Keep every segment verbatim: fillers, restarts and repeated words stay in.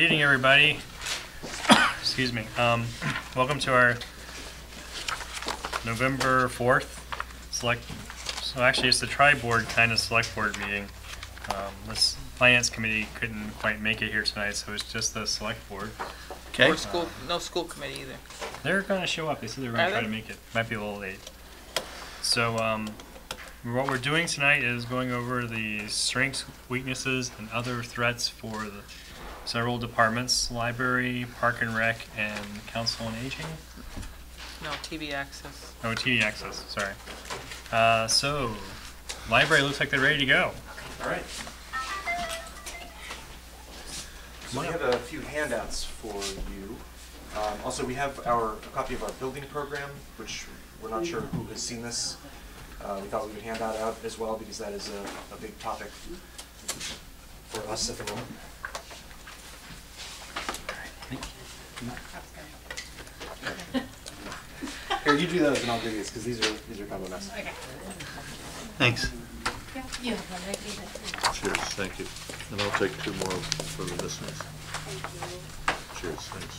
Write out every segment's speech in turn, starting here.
evening, everybody. Excuse me. Um, welcome to our November fourth select. So actually, it's the tri-board kind of select board meeting. Um, this finance committee couldn't quite make it here tonight, so it's just the select board. Okay. Or school, no school committee either. They're going to show up. They said they're going Are to try they? to make it. Might be a little late. So um, what we're doing tonight is going over the strengths, weaknesses, and other threats for the several departments: library, park and rec, and council on aging. No, T V access. Oh, T V access. Sorry. Uh, so, library looks like they're ready to go. All right. So we have a few handouts for you. Um, also, we have our a copy of our building program, which we're not sure who has seen this. Uh, we thought we would hand that out as well because that is a, a big topic for us at the moment. Here, you do those, and I'll give these because these are these are kind of a mess. Okay. Thanks. Yeah, you have one, right? You have two. Cheers, thank you. And I'll take two more for the listeners. Thank you. Cheers, thanks.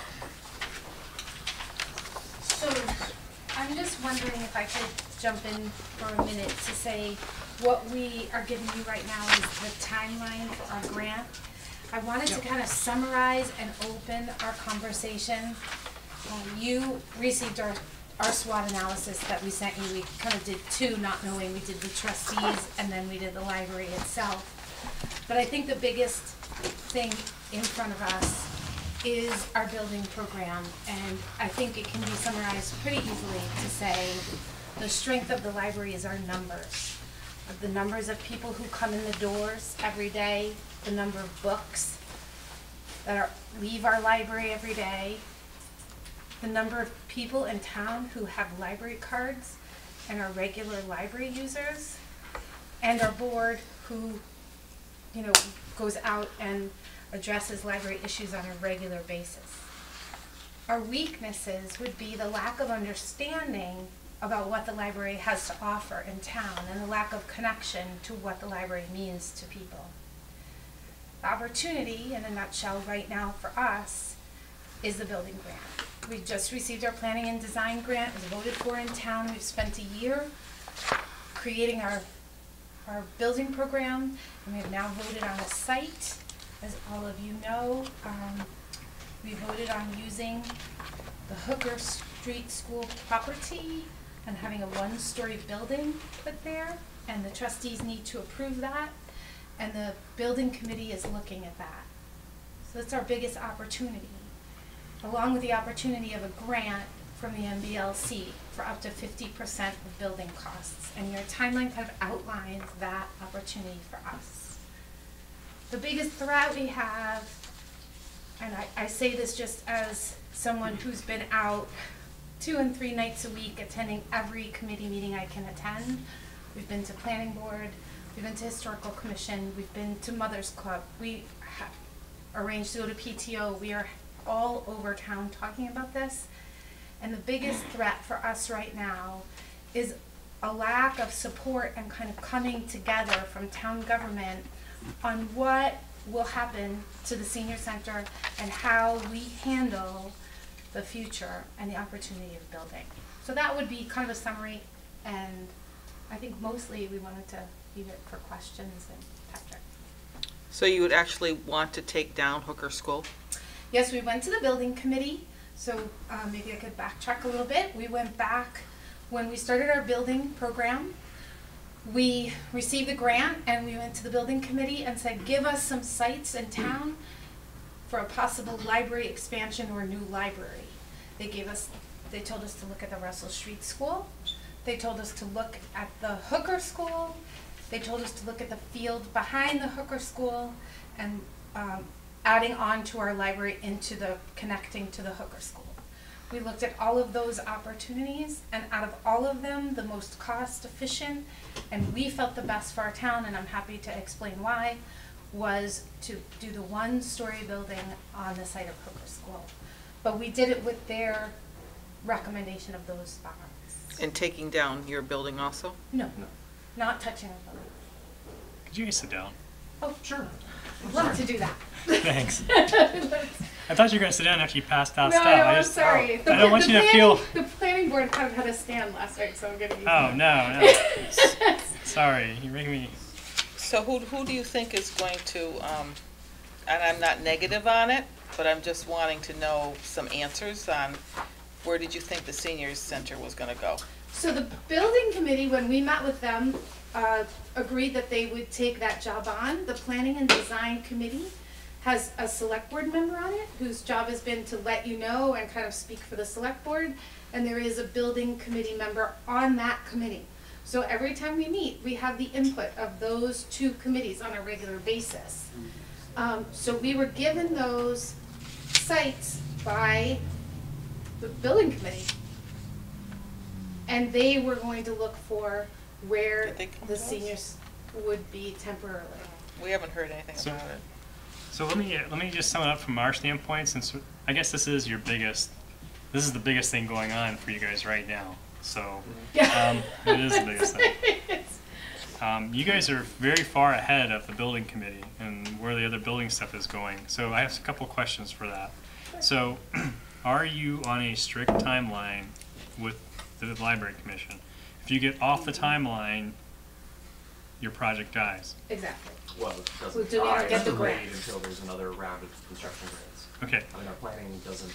So, I'm just wondering if I could jump in for a minute to say what we are giving you right now is the timeline for our grant. I wanted to kind of summarize and open our conversation. Um, you received our, our SWOT analysis that we sent you. We kind of did two, not knowing we did the trustees and then we did the library itself. But I think the biggest thing in front of us is our building program, and I think it can be summarized pretty easily to say the strength of the library is our numbers. The numbers of people who come in the doors every day, the number of books that are, leave our library every day, the number of people in town who have library cards and are regular library users, and our board who, you know, goes out and addresses library issues on a regular basis. Our weaknesses would be the lack of understanding about what the library has to offer in town and the lack of connection to what the library means to people. The opportunity, in a nutshell, right now for us is the building grant. We just received our planning and design grant. It was voted for in town. We've spent a year creating our our building program, and we have now voted on a site. As all of you know, um, we voted on using the Hooker Street School property and having a one-story building put there, and the trustees need to approve that, and the building committee is looking at that. So that's our biggest opportunity, along with the opportunity of a grant from the M B L C for up to fifty percent of building costs, and your timeline kind of outlines that opportunity for us. The biggest threat we have, and I, I say this just as someone who's been out two and three nights a week attending every committee meeting I can attend. We've been to planning board, we've been to historical commission, we've been to Mothers Club, we have arranged to go to P T O, we are all over town talking about this. And the biggest threat for us right now is a lack of support and kind of coming together from town government on what will happen to the senior center and how we handle the future and the opportunity of building. So that would be kind of a summary, and I think mostly we wanted to leave it for questions and Patrick. So you would actually want to take down Hooker School? Yes, we went to the building committee, so uh, maybe I could backtrack a little bit. We went back when we started our building program. We received the grant and we went to the building committee and said, give us some sites in town for a possible library expansion or a new library. They gave us, they told us to look at the Russell Street School. They told us to look at the Hooker School. They told us to look at the field behind the Hooker School and um, adding on to our library into the, connecting to the Hooker School. We looked at all of those opportunities, and out of all of them, the most cost efficient, and we felt the best for our town, and I'm happy to explain why, was to do the one-story building on the site of Hooker School. But we did it with their recommendation of those spots. And taking down your building also? No, no. Not touching our building. Could you guys sit down? Oh, sure. I'd love to do that. Thanks. I thought you were gonna sit down after you passed out No, stuff. no, I I'm just, sorry. The, I don't want the you to planning, feel. The planning board kind of had a stand last night, so I'm gonna use Oh it. no, no. Sorry, you're making me. So who, who do you think is going to, um, and I'm not negative on it, but I'm just wanting to know some answers on where did you think the seniors center was gonna go? So the building committee, when we met with them, uh, agreed that they would take that job on. The planning and design committee has a select board member on it, whose job has been to let you know and kind of speak for the select board. And there is a building committee member on that committee. So every time we meet, we have the input of those two committees on a regular basis. Um, so we were given those sites by the building committee. And they were going to look for where Did they come the to us? seniors would be temporarily. We haven't heard anything So- about it. So let me let me just sum it up from our standpoint, since I guess this is your biggest, this is the biggest thing going on for you guys right now. So um, it is the biggest thing. Um, you guys are very far ahead of the building committee and where the other building stuff is going. So I have a couple questions for that. So are you on a strict timeline with the library commission? If you get off the timeline, your project dies. Exactly. Well, it Well, doesn't do we die, get it's the delayed grant? until there's another round of construction grants. Okay. I mean, our planning doesn't,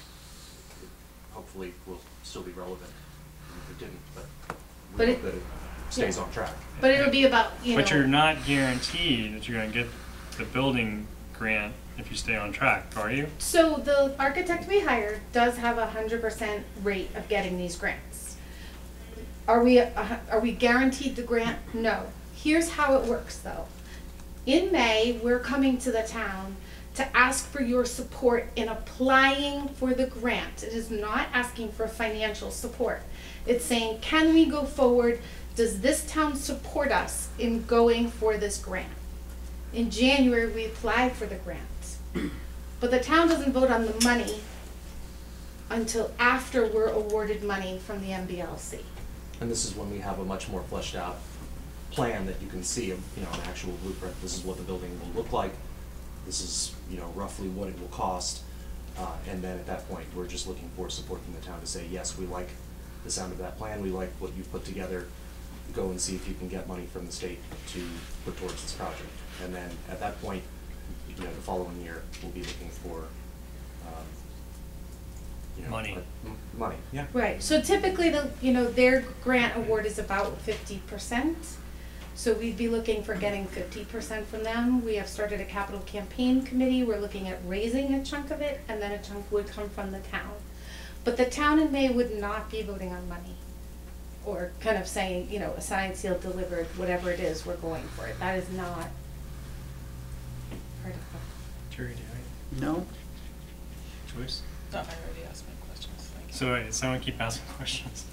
hopefully will still be relevant. If it didn't, but But we it- hope that it stays on track. But it'll be about, you know. But you're not guaranteed that you're going to get the building grant if you stay on track, are you? So the architect we hired does have a hundred percent rate of getting these grants. Are we, uh, are we guaranteed the grant? No. Here's how it works though. In May, we're coming to the town to ask for your support in applying for the grant. It is not asking for financial support. It's saying, can we go forward? Does this town support us in going for this grant? In January, we applied for the grant. But the town doesn't vote on the money until after we're awarded money from the M B L C. And this is when we have a much more fleshed out plan that you can see, you know, an actual blueprint. This is what the building will look like. This is, you know, roughly what it will cost. Uh, and then at that point, we're just looking for support from the town to say, yes, we like the sound of that plan. We like what you've put together. Go and see if you can get money from the state to put towards this project. And then at that point, you know, the following year, we'll be looking for, um, you know. Money. uh, m- Money, yeah. Right, so typically the, you know, their grant award is about fifty percent. So we'd be looking for getting fifty percent from them. We have started a capital campaign committee. We're looking at raising a chunk of it, and then a chunk would come from the town. But the town in May would not be voting on money. Or kind of saying, you know, a signed, sealed, delivered, whatever it is, we're going for it. That is not part of the. Jerry, do you No? have a choice? No, I already asked my questions, thank you. So wait, someone keep asking questions.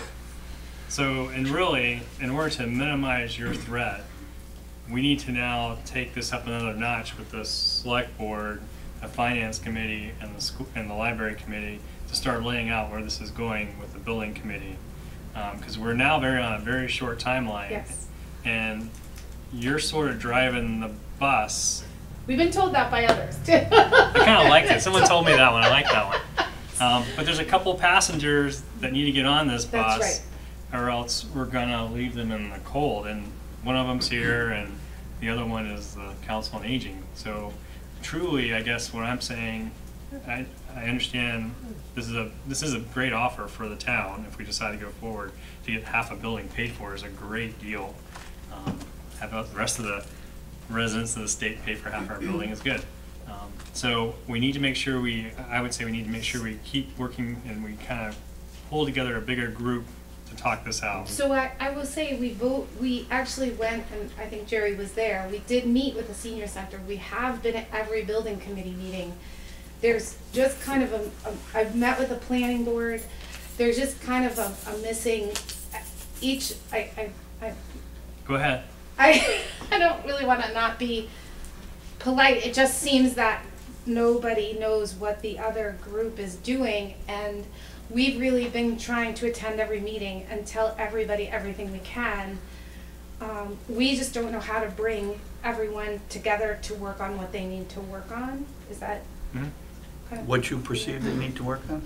So, and really, in order to minimize your threat, we need to now take this up another notch with the select board, the finance committee, and the school, and the library committee to start laying out where this is going with the building committee. Because we're now very on a very short timeline. Yes. And you're sort of driving the bus. We've been told that by others too. I kind of liked it. Someone told me that one. I like that one. Um, but there's a couple passengers that need to get on this bus. That's right. Or else we're gonna leave them in the cold. And one of them's here, and the other one is the Council on Aging. So truly, I guess what I'm saying, I, I understand this is a this is a great offer for the town if we decide to go forward. To get half a building paid for is a great deal. Um, have the rest of the residents of the state pay for half our building is good. Um, so we need to make sure we, I would say we need to make sure we keep working and we kind of pull together a bigger group to talk this out. So I, I will say, we vote, we actually went, and I think Jerry was there, we did meet with the senior center. We have been at every building committee meeting. There's just kind of a, a I've met with the planning board, there's just kind of a, a missing, each, I, I, I, Go ahead. I, I don't really wanna not be polite, it just seems that nobody knows what the other group is doing, and we've really been trying to attend every meeting and tell everybody everything we can. Um, we just don't know how to bring everyone together to work on what they need to work on. Is that Mhm. kind of? What you perceive they need to work on?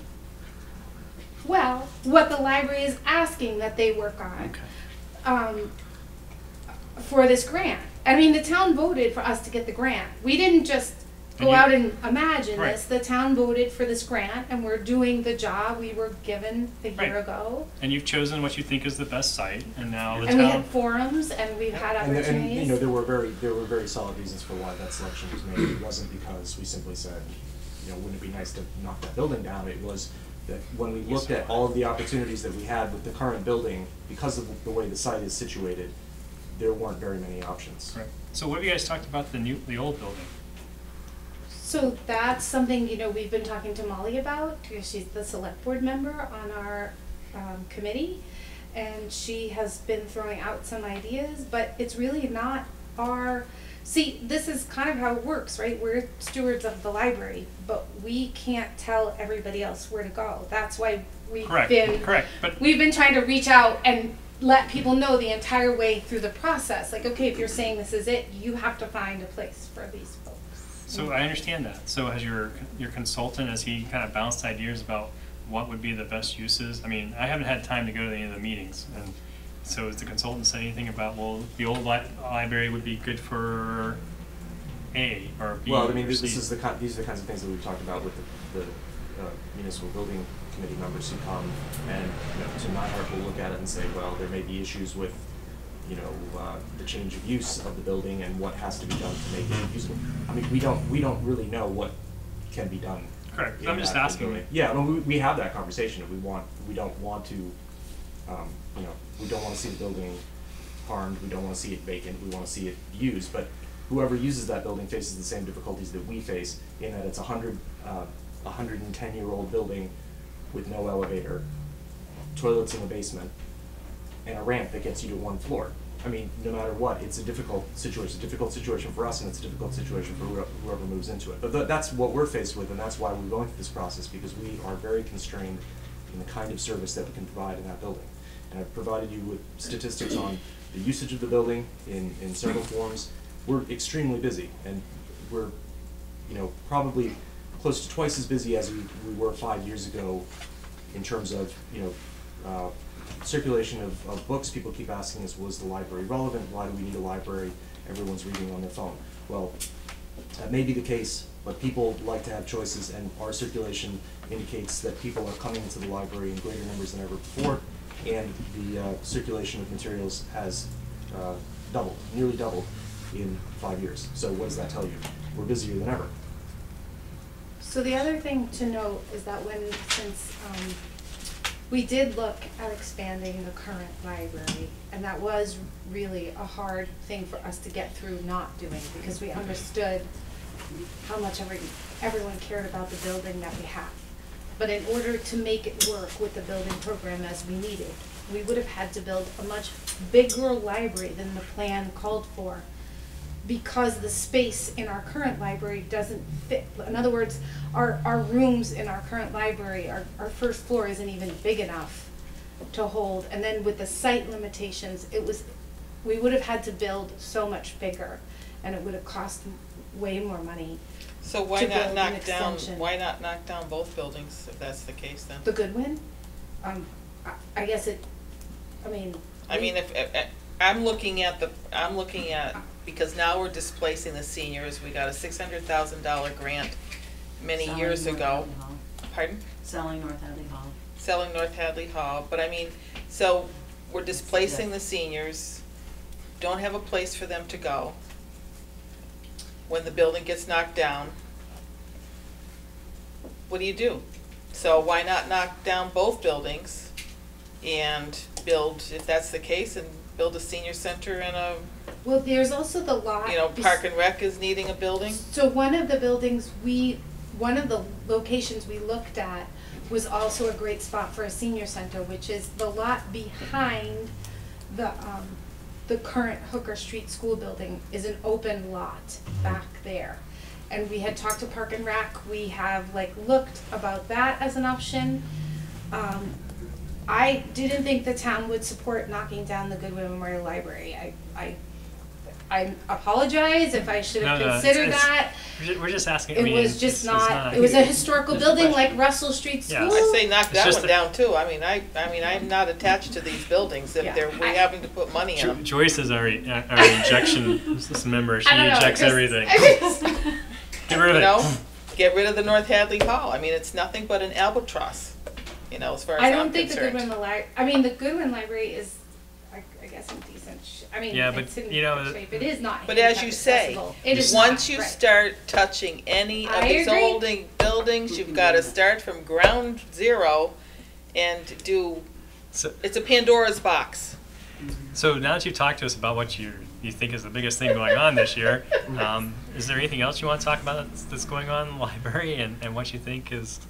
Well, what the library is asking that they work on. Okay. Um, for this grant. I mean, the town voted for us to get the grant. We didn't just And go you- out and imagine Right. this. The town voted for this grant, and we're doing the job we were given a year Right. ago. And you've chosen what you think is the best site, and now the And we had town, forums, and we've had And, and, you opportunities. know, there were very, there were very solid reasons for why that selection was made. It wasn't because we simply said, you know, wouldn't it be nice to knock that building down? It was that when we looked at all of the opportunities that we had with the current building, because of the way the site is situated, there weren't very many options. right. So what have you guys talked about the new, the old building? So that's something, you know, we've been talking to Molly about, because she's the select board member on our um, committee. And she has been throwing out some ideas, but it's really not our, see, this is kind of how it works, right? We're stewards of the library, but we can't tell everybody else where to go. That's why we've Correct, been, correct, but we've been trying to reach out and let people know the entire way through the process. Like, okay, if you're saying this is it, you have to find a place for these folks. So I understand that. So has your, your consultant, has he kind of bounced ideas about what would be the best uses? I mean, I haven't had time to go to any of the meetings, and so has the consultant said anything about, well, the old li- library would be good for A or B Well, I mean, or this, C? this is the kind, these are the kinds of things that we've talked about with the, the uh, municipal building committee members who come, and, you know, to Nyhart will look at it and say, well, there may be issues with, you know, uh, the change of use of the building and what has to be done to make it usable. I mean, we don't, we don't really know what can be done. Correct. in I'm just that asking. building. Yeah, no, we, we have that conversation. We want, we don't want to, um, you know, we don't wanna see the building harmed, we don't wanna see it vacant, we wanna see it used, but whoever uses that building faces the same difficulties that we face, in that it's a hundred, uh, a hundred and ten-year-old building with no elevator, toilets in the basement, and a ramp that gets you to one floor. I mean, no matter what, it's a difficult situation, it's a difficult situation for us, and it's a difficult situation for whoever whoever moves into it. But th- that's what we're faced with, and that's why we're going through this process, because we are very constrained in the kind of service that we can provide in that building. And I've provided you with statistics on the usage of the building in, in several forms. We're extremely busy, and we're, you know, probably close to twice as busy as we, we were five years ago in terms of, you know, uh, circulation of, of books. People keep asking us, was the library relevant? Why do we need a library? Everyone's reading on their phone. Well, that may be the case, but people like to have choices, and our circulation indicates that people are coming into the library in greater numbers than ever before, and the uh, circulation of materials has uh, doubled, nearly doubled in five years. So what does that tell you? We're busier than ever. So the other thing to note is that when, since, um, we did look at expanding the current library, and that was really a hard thing for us to get through not doing, because we understood how much every, everyone cared about the building that we have. But in order to make it work with the building program as we needed, we would have had to build a much bigger library than the plan called for, because the space in our current library doesn't fit. In other words, our, our rooms in our current library, our, our first floor isn't even big enough to hold. And then with the site limitations, it was, we would have had to build so much bigger, and it would have cost way more money. So why To not build an knock down, extension. why not knock down both buildings, if that's the case then? The Goodwin, um, I, I guess it, I mean. I mean, if, if, I'm looking at the, I'm looking at, because now we're displacing the seniors, we got a six hundred thousand dollar grant many Selling years North ago. Hadley Hall. Pardon? Selling North Hadley Hall. Selling North Hadley Hall, but I mean, so we're displacing the seniors, don't have a place for them to go. When the building gets knocked down, what do you do? So why not knock down both buildings and build, if that's the case, and build a senior center and a, Well, there's also the lot. you know, bes- Park and Rec is needing a building? So one of the buildings we, one of the locations we looked at was also a great spot for a senior center, which is the lot behind the, um, the current Hooker Street School building is an open lot back there. And we had talked to Park and Rec, we have like looked about that as an option. Um, I didn't think the town would support knocking down the Goodwin Memorial Library. I, I, I apologize if I should have No, no, it's- considered it's- that. We're ju- We're just asking, I It mean. was it's- just it's not, it was a historical It's a building question. like Russell Street Yeah. School. I say knock It's that just one the- down too. I mean, I, I mean, I'm not attached to these buildings if Yeah. they're, we're I- having to put money in Jo- them. Joyce is our, our injection member, she I don't know, injects just- everything. I just- Get rid of You it. know, get rid of the North Hadley Hall. I mean, it's nothing but an albatross, you know, as far as I I'm don't think the concerned. Goodwin Li- I mean, the Goodwin Library is, I, I guess, in decent sh- I mean, Yeah, but, it's in you know, good shape. It is not But as handicap you say, accessible. It is not, once you right. start touching any of I these agree. holding buildings, you've gotta start from ground zero and do, So, it's a Pandora's box. so now that you've talked to us about what you, you think is the biggest thing going on this year, um, is there anything else you want to talk about that's, that's going on in the library and, and what you think is,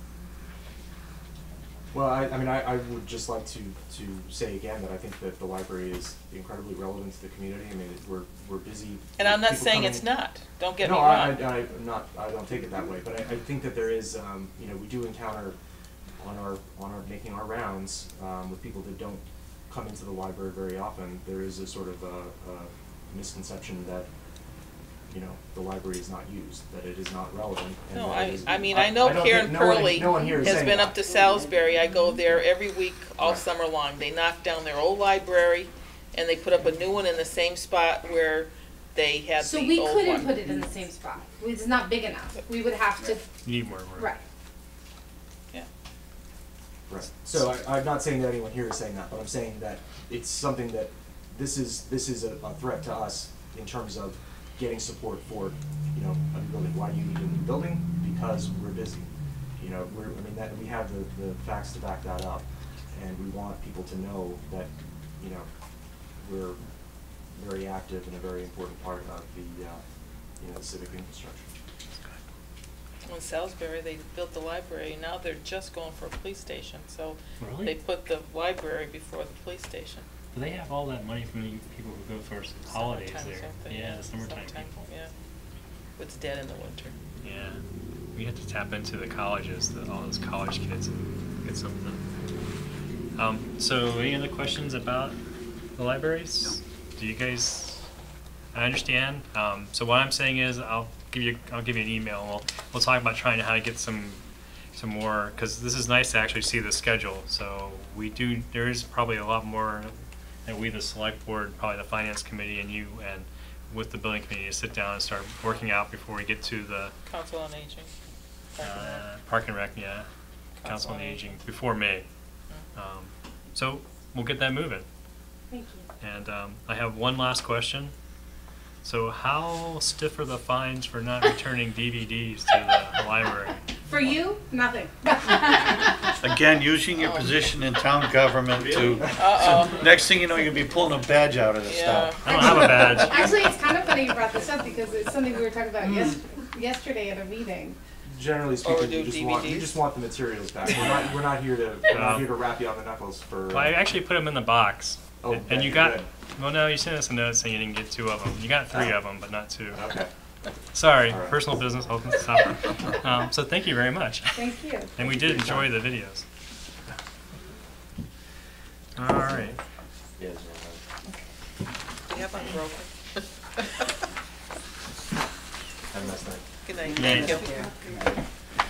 Well, I, I mean, I, I would just like to, to say again that I think that the library is incredibly relevant to the community. I mean, it- we're, we're busy. And I'm not people saying coming- it's not, don't get me No, I, wrong. I, I'm not, I don't take it that way, but I, I think that there is, um, you know, we do encounter on our, on our, making our rounds, um, with people that don't come into the library very often, there is a sort of a, a misconception that, you know, the library is not used, that it is not relevant. and No, that I, it is- I mean, I know don't Karen think- no one- Purley no one here is has saying been that. up to Salisbury. I go there every week all Right. summer long. They knock down their old library and they put up a new one in the same spot where they had So the we old couldn't one. put it in the same spot. It's not big enough. We would have to, you need more room? right. Yeah. Right. So I, I'm not saying that anyone here is saying that, but I'm saying that it's something that, this is, this is a, a threat to us in terms of getting support for, you know, a new building. Why do you need a new building? Because we're busy. You know, we're, I mean, that, we have the, the facts to back that up. And we want people to know that, you know, we're very active and a very important part of the, uh, you know, the civic infrastructure. In Salisbury, they built the library, now they're just going for a police station, so Really? they put the library before the police station. Do they have all that money from the people who go for holidays Summertime there? something, Yeah, the summertime sometime, people. Yeah, it's dead in the winter. Yeah, we have to tap into the colleges, the, all those college kids, and get something. Um, so, any other questions about the libraries? Do you guys? I understand. Um, so what I'm saying is, I'll give you, I'll give you an email. We'll we'll talk about trying to how to get some, some more, because this is nice to actually see the schedule. So we do. There is probably a lot more that we, the select board, probably the finance committee, and you, and with the building committee, to sit down and start working out before we get to the Council on Aging. Park and Rec. uh, park and rec, yeah, council on aging, before May. Um, so we'll get that moving. Thank you. And um, I have one last question. So how stiff are the fines for not returning D V Ds to the library? For you, nothing. Again, using your position in town government to, Uh-oh. next thing you know, you'll be pulling a badge out of the Yeah. stuff. I don't have a badge. Actually, it's kind of funny you brought this up because it's something we were talking about yes, yesterday at a meeting. Generally Or speaking, do we just want, we D V Ds? just want the materials back. We're not, we're not here to, we're No. not here to wrap you on the knuckles for. Well, I actually put them in the box. Oh, And okay, you got, good. well, no, you sent us a note saying you didn't get two of them. You got three Oh. of them, but not two. Okay. Sorry, All right. personal business, I'll stop. Um, so thank you very much. Thank you. And we did enjoy the videos. All right. Yes. We have unbroken. Have a nice night. Good night, Yeah. thank you.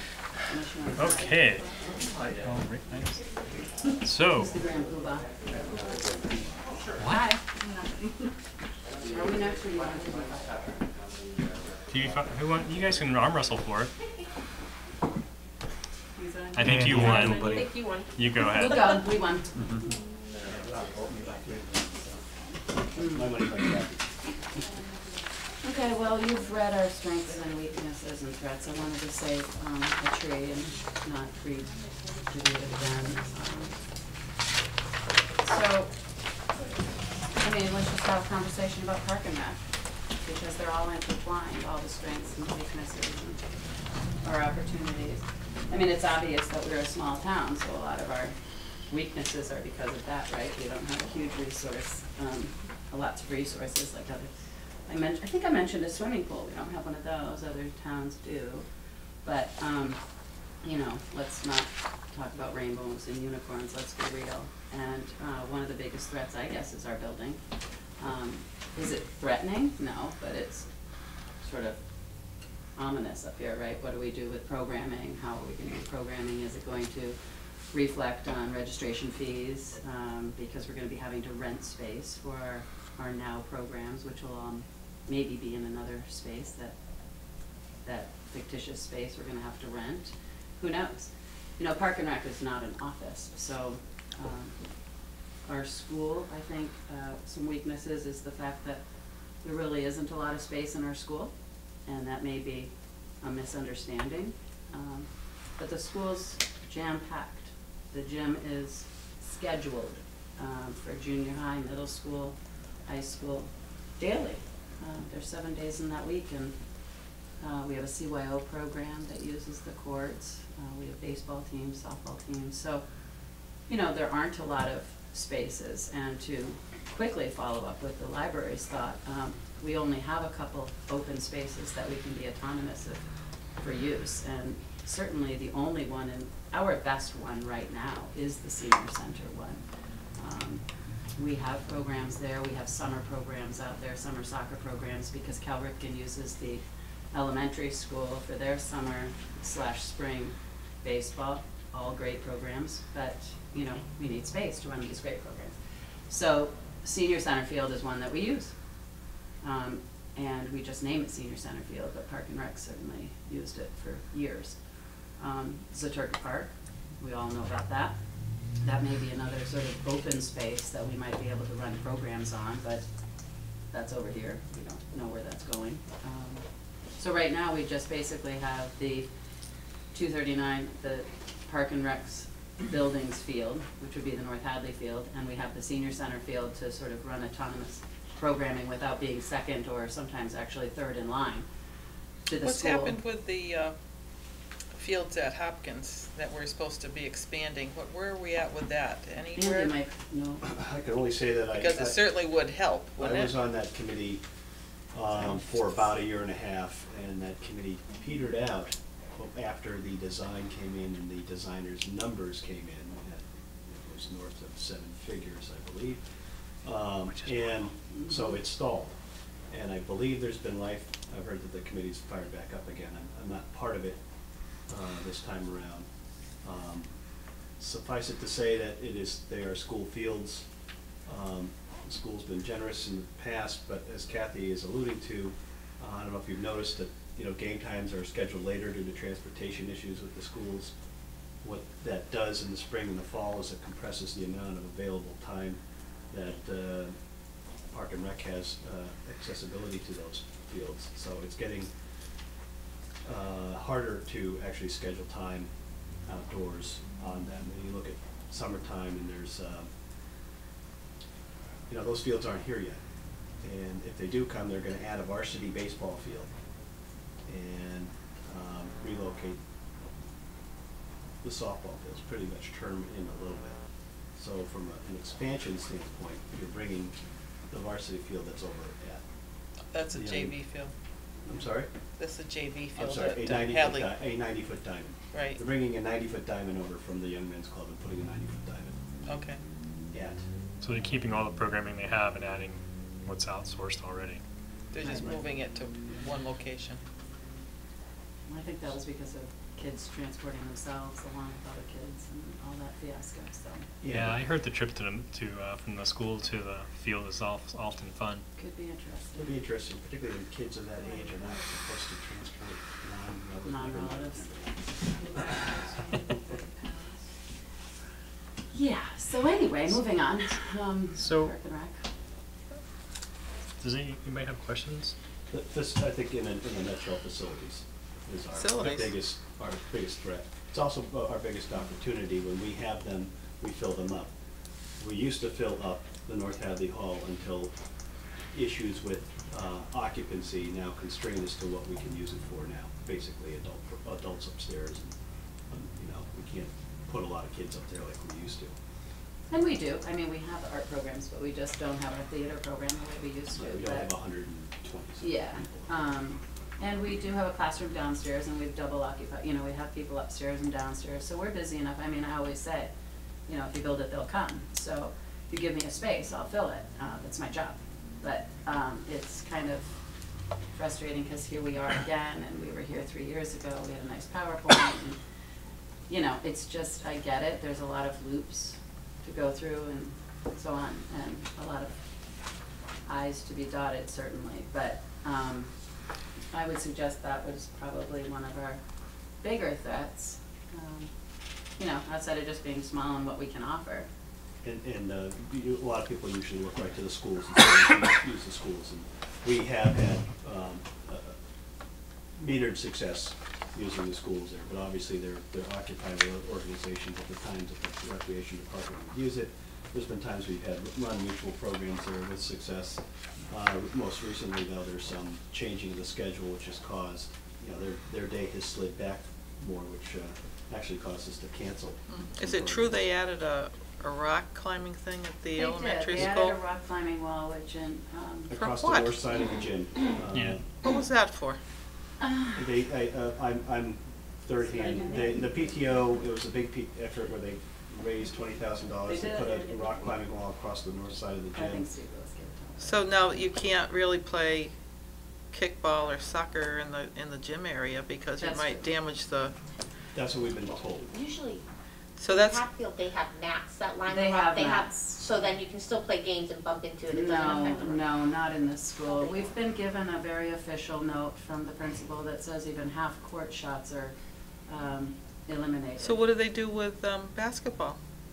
Okay. Oh, Rick, thanks. So, Hi. Are we next or you want to do do you, fi- who want, you guys can arm wrestle for it. Who's on? I think you Yeah, won. buddy. you won. You go We'll ahead. go, we won. Okay, well, you've read our strengths and weaknesses and threats. I wanted to save um, a tree and not read to read it again. Um, So, I mean, let's just have a conversation about Park and Rec, because they're all intertwined, all the strengths and weaknesses and our opportunities. I mean, it's obvious that we're a small town, so a lot of our weaknesses are because of that, right? We don't have a huge resource, um, lots of resources like other, I mentioned, I think I mentioned a swimming pool. We don't have one of those, other towns do. But, um, you know, let's not talk about rainbows and unicorns, let's be real. And, uh, one of the biggest threats, I guess, is our building. Um, is it threatening? No, but it's sort of ominous up here, right? What do we do with programming? How are we gonna do programming? Is it going to reflect on registration fees? Um, because we're gonna be having to rent space for our, our now programs, which will, um, maybe be in another space, that, that fictitious space we're gonna have to rent. Who knows? You know, Park and Rec is not an office, so, um, our school, I think, uh, some weaknesses is the fact that there really isn't a lot of space in our school, and that may be a misunderstanding. Um, but the school's jam-packed. The gym is scheduled, um, for junior high, middle school, high school, daily. Uh, there's seven days in that week, and, uh, we have a C Y O program that uses the courts. Uh, we have baseball teams, softball teams, so, you know, there aren't a lot of spaces. And to quickly follow up with the library's thought, um, we only have a couple open spaces that we can be autonomous of for use. And certainly the only one, and our best one right now, is the senior center one. Um, we have programs there, we have summer programs out there, summer soccer programs, because Cal Ripken uses the elementary school for their summer slash spring baseball, all great programs, but, you know, we need space to run these great programs. So senior center field is one that we use. Um, and we just name it Senior Center Field, but Park and Rec certainly used it for years. Um, Zaturka Park, we all know about that. That may be another sort of open space that we might be able to run programs on, but that's over here. We don't know where that's going. Um, so right now, we just basically have the two thirty-nine, the Park and Rec's buildings field, which would be the North Hadley field, and we have the senior center field to sort of run autonomous programming without being second or sometimes actually third in line to the What's school. happened with the uh, fields at Hopkins that we're supposed to be expanding? What, where are we at with that? Anywhere? Andy might know. I can only say that I, Because it certainly would help, I wouldn't it? was on that committee um, for about a year and a half, and that committee petered out after the design came in and the designer's numbers came in. It was north of seven figures, I believe. Um, and so it stalled. And I believe there's been life. I've heard that the committee's fired back up again. I'm, I'm not part of it uh, this time around. Um, suffice it to say that it is, they are school fields. Um, the school's been generous in the past, but as Kathy is alluding to, uh, I don't know if you've noticed that, you know, game times are scheduled later due to transportation issues with the schools. What that does in the spring and the fall is it compresses the amount of available time that uh, Park and Rec has uh, accessibility to those fields. So it's getting uh, harder to actually schedule time outdoors on them. And you look at summertime and there's, um, you know, those fields aren't here yet. And if they do come, they're gonna add a varsity baseball field and um, relocate the softball fields, pretty much term in a little bit. So from a, an expansion standpoint, you're bringing the varsity field that's over at. That's a the J young- V field. I'm sorry? That's a J V I'm field sorry, a at uh, ninety Hadley. foot, di- a ninety foot diamond. Right. They're bringing a ninety foot diamond over from the Young Men's Club and putting a ninety foot diamond Okay. at. So they're keeping all the programming they have and adding what's outsourced already. They're just Right. moving it to one location. I think that was because of kids transporting themselves along with other kids and all that fiasco, so Yeah, I heard the trip to the, to, uh, from the school to the field is al- often fun. could be interesting. It'll be interesting, particularly when kids of that age are not supposed to transport non-relatives. Non-relatives. Yeah, so anyway, moving on. Um, So- Park and Rec. Does any, anybody have questions? Th- This, I think, in a, in a nutshell, facilities is our Facilities. biggest, our biggest threat. It's also uh, our biggest opportunity. When we have them, we fill them up. We used to fill up the North Hadley Hall until issues with uh, occupancy now constrain us to what we can use it for now. Basically, adult, adults upstairs, and, um, you know, we can't put a lot of kids up there like we used to. And we do, I mean, we have the art programs, but we just don't have our theater program the way we used to. We don't but- have a hundred and twenty something Yeah, people. um, And we do have a classroom downstairs, and we've double occupied, you know, we have people upstairs and downstairs, so we're busy enough. I mean, I always say, you know, if you build it, they'll come. So if you give me a space, I'll fill it. Uh, that's my job. But um, it's kind of frustrating, because here we are again, and we were here three years ago. We had a nice PowerPoint, and, you know, it's just, I get it. There's a lot of loops to go through and so on, and a lot of I's to be dotted, certainly. But um, I would suggest that was probably one of our bigger threats, um, you know, outside of just being small and what we can offer. And, and uh, you- a lot of people usually look right to the schools and say, use use the schools. And we have had um, uh, metered success using the schools there, but obviously they're, they're occupied with organizations at the times that the recreation department would use it. There's been times we've had run mutual programs there with success. Uh, most recently, though, there's some changing of the schedule, which has caused, you know, their, their date has slid back more, which uh, actually caused us to cancel. Is it true they added a, a rock climbing thing at the They elementary did. They school? added a rock climbing wall, which in, um, Across what? the north side of the gym. Uh, Yeah. What was that for? They, I, uh, I'm, I'm third hand. They, the P T O, it was a big P effort where they raised twenty thousand dollars They to did, put they a did. rock climbing wall across the north side of the I gym. think Steve Willis gave it to us. So now you can't really play kickball or soccer in the, in the gym area because you That's might true. damage the, That's what we've been told. Usually, so that's, Hatfield, they have mats that line They them up. have They have, mats. so then you can still play games and bump into it. It doesn't No, affect the room. no, not in this school. We've been given a very official note from the principal that says even half-court shots are um, eliminated. so what do they do with um, basketball?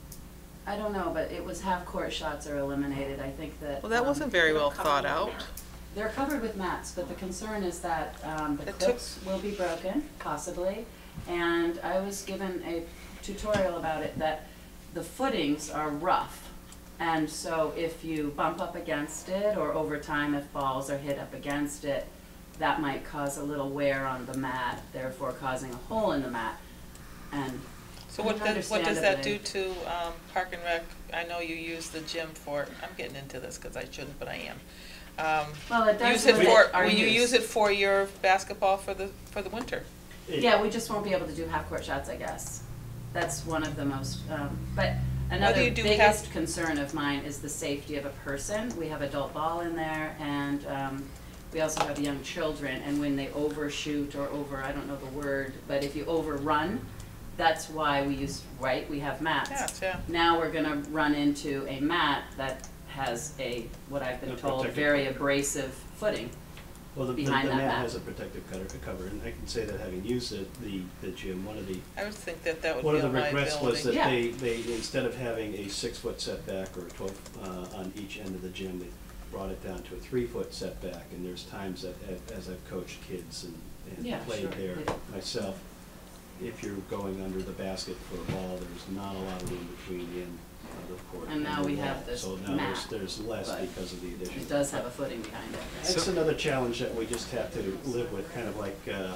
I don't know, but it was half-court shots are eliminated. I think that. Well, that um, wasn't very They're well covered thought with out. mats. They're covered with mats, but the concern is that um, the It took- clips will be broken, possibly. And I was given a tutorial about it, that the footings are rough. And so if you bump up against it, or over time if balls are hit up against it, that might cause a little wear on the mat, therefore causing a hole in the mat. And So what, And does- what does that do understandably- to um, Park and Rec? I know you use the gym for, I'm getting into this because I shouldn't, but I am. Um, Well, it does Use it limit for, our will you use. use it for your basketball for the, for the winter? It- Yeah, we just won't be able to do half-court shots, I guess. That's one of the most, um, but another you do biggest half- concern of mine is the safety of a person. We have adult ball in there, and, um, we also have young children, and when they overshoot or over, I don't know the word, but if you overrun, that's why we use, right, we have mats. Yes, yeah. Now we're gonna run into a mat that has a, what I've been A told, protective very cover. abrasive footing. Well, the, the the behind that mat mat. has a protective cutter, cover, and I can say that having used it, the, the gym, one of the, I would think that that would one be of a the regrets was that liability. they, they, instead of having a six-foot setback or a twelve, uh, on each end of the gym, they brought it down to a three-foot setback, and there's times that, a- as I've coached kids and, Yeah, and played sure. there Yeah. myself, if you're going under the basket for a ball, there's not a lot of room between the end of the court And now the we wall. have this So now there's, mat, there's less but because of the addition. It does have a footing behind it, right? That's another challenge that we just have to live with, kind of like, uh, uh,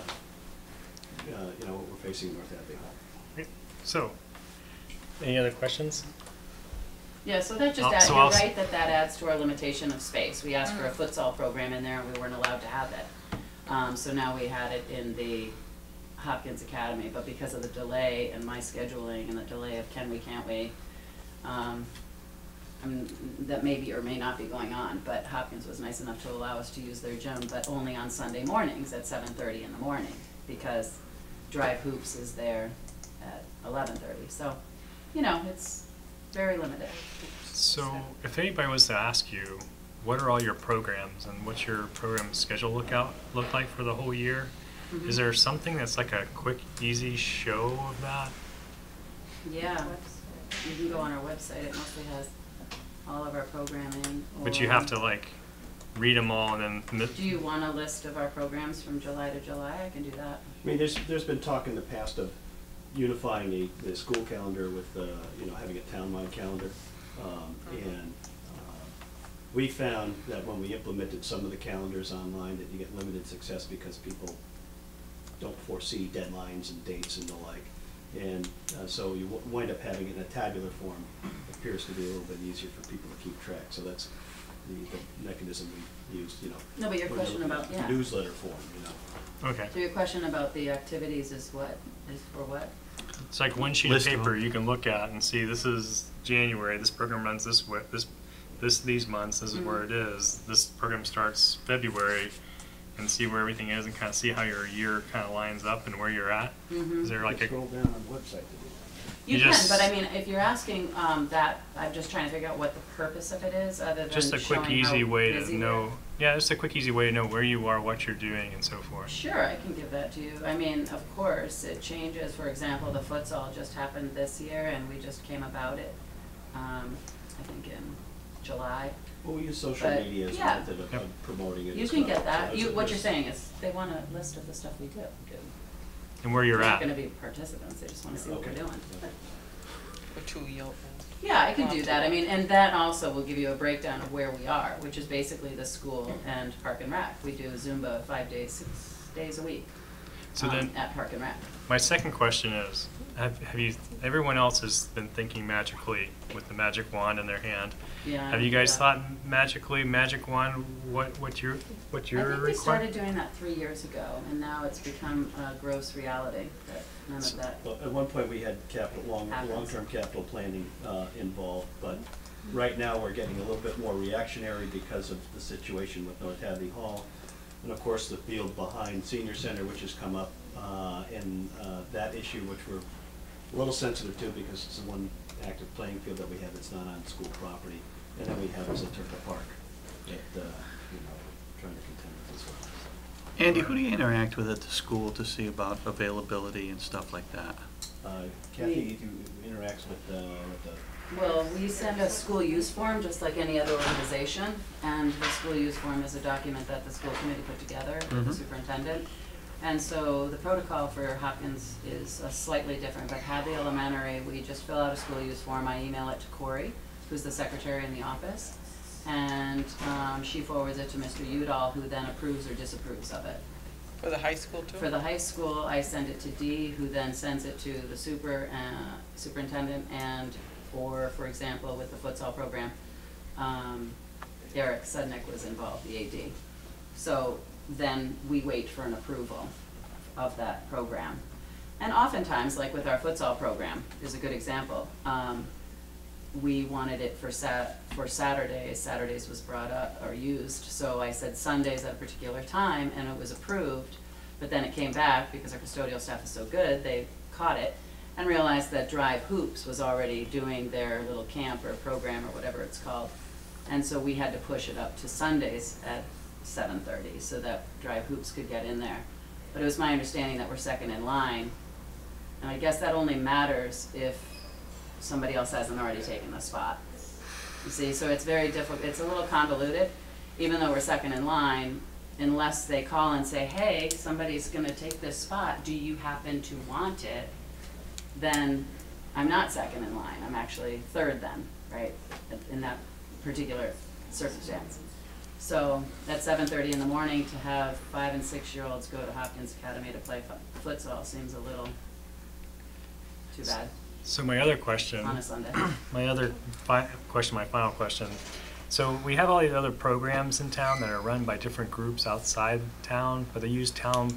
you know, what we're facing in North Hadley. So, any other questions? Yeah, so that just Oh, adds, so you're I'll s- right that that adds to our limitation of space. We asked for a futsal program in there and we weren't allowed to have it. Um, so now we had it in the Hopkins Academy, but because of the delay and my scheduling and the delay of can we, can't we, um, um, that may be or may not be going on, but Hopkins was nice enough to allow us to use their gym, but only on Sunday mornings at seven thirty in the morning, because Drive Hoops is there at eleven thirty, so, you know, it's very limited. So, if anybody was to ask you, what are all your programs and what's your program schedule look out look like for the whole year? Mhm. Is there something that's like a quick, easy show of that? Yeah, you can go on our website, it mostly has all of our programming. But you have or- to like read them all and then. mi- Do you want a list of our programs from July to July? I can do that. I mean, there's, there's been talk in the past of unifying a, the school calendar with, uh, you know, having a townwide calendar. Um, and, uh, we found that when we implemented some of the calendars online, that you get limited success because people don't foresee deadlines and dates and the like. And, uh, so you w- wind up having it in a tabular form. It appears to be a little bit easier for people to keep track, so that's the, the mechanism we used, you know. No, but your Or question the about, yeah. Newsletter form, you know. Okay. So your question about the activities is what, is for what? It's like one sheet List of of paper them. you can look at and see this is January, this program runs this way, this, this, these months, this is where it is. This program starts February, and see where everything is and kind of see how your year kind of lines up and where you're at. Mhm. Is there like a, Scroll down on the website to do You You can, just- but I mean, if you're asking, um, that, I'm just trying to figure out what the purpose of it is, other than just a quick, showing how easy way busy to we are. know, yeah, just a quick, easy way to know where you are, what you're doing, and so forth. Sure, I can give that to you. I mean, of course, it changes. For example, the futsal just happened this year, and we just came about it, um, I think in July. it. Well, we use social But, media as a yeah. method of Yep. of promoting it. You as can well. get So that. it's You, a- what you're there's- saying is, they want a list of the stuff we do. And where you're They're at. not gonna be participants, they just wanna see what we're Okay. doing. We're too young. Yeah, I can do that. I mean, and that also will give you a breakdown of where we are, which is basically the school and Park and Rec. We do Zumba five days, six days a week, So um, then, at Park and Rec. my second question is, have, have you, everyone else has been thinking magically with the magic wand in their hand. Yeah. I Have you do guys that. thought magically, magic wand, what, what your, what your I think we started requirement? doing that three years ago, and now it's become a gross reality, that none of that. Well, at one point, we had capital, long, Happens. long-term capital planning uh, involved, but right now, we're getting a little bit more reactionary because of the situation with North Hadley Hall. And of course, the field behind Senior Center, which has come up, uh, and uh, that issue, which we're a little sensitive to because it's the one active playing field that we have that's not on school property. And then we have Zaturka Park that, uh, you know, trying to contend with as well. Andy, who do you interact with at the school to see about availability and stuff like that? Uh, Kathy, who interacts with, uh, with the Well, we send a school use form, just like any other organization, and the school use form is a document that the school committee put together with the Mhm. superintendent. And so the protocol for Hopkins is uh, slightly different, but Hadley Elementary, we just fill out a school use form, I email it to Corey, who's the secretary in the office, and um, she forwards it to Mister Udall, who then approves or disapproves of it. For the high school too? For the high school, I send it to Dee, who then sends it to the super, uh, superintendent, and, or, for example, with the futsal program, um, Eric Sudnick was involved, the A D. So then we wait for an approval of that program. And oftentimes, like with our futsal program, is a good example, um, we wanted it for Sat, for Saturdays, Saturdays was brought up or used, so I said Sundays at a particular time, and it was approved, but then it came back, because our custodial staff is so good, they caught it, and realized that Drive Hoops was already doing their little camp or program or whatever it's called, and so we had to push it up to Sundays at seven thirty, so that Drive Hoops could get in there. But it was my understanding that we're second in line, and I guess that only matters if somebody else hasn't already taken the spot. You see, so it's very difficult, it's a little convoluted, even though we're second in line, unless they call and say, hey, somebody's gonna take this spot, do you happen to want it? Then I'm not second in line, I'm actually third then, right, in that particular circumstance. So at seven thirty in the morning, to have five and six-year-olds go to Hopkins Academy to play fu- futsal seems a little too bad So my other question, on a Sunday. my other fi- question, my final question. So we have all these other programs in town that are run by different groups outside town, but they use town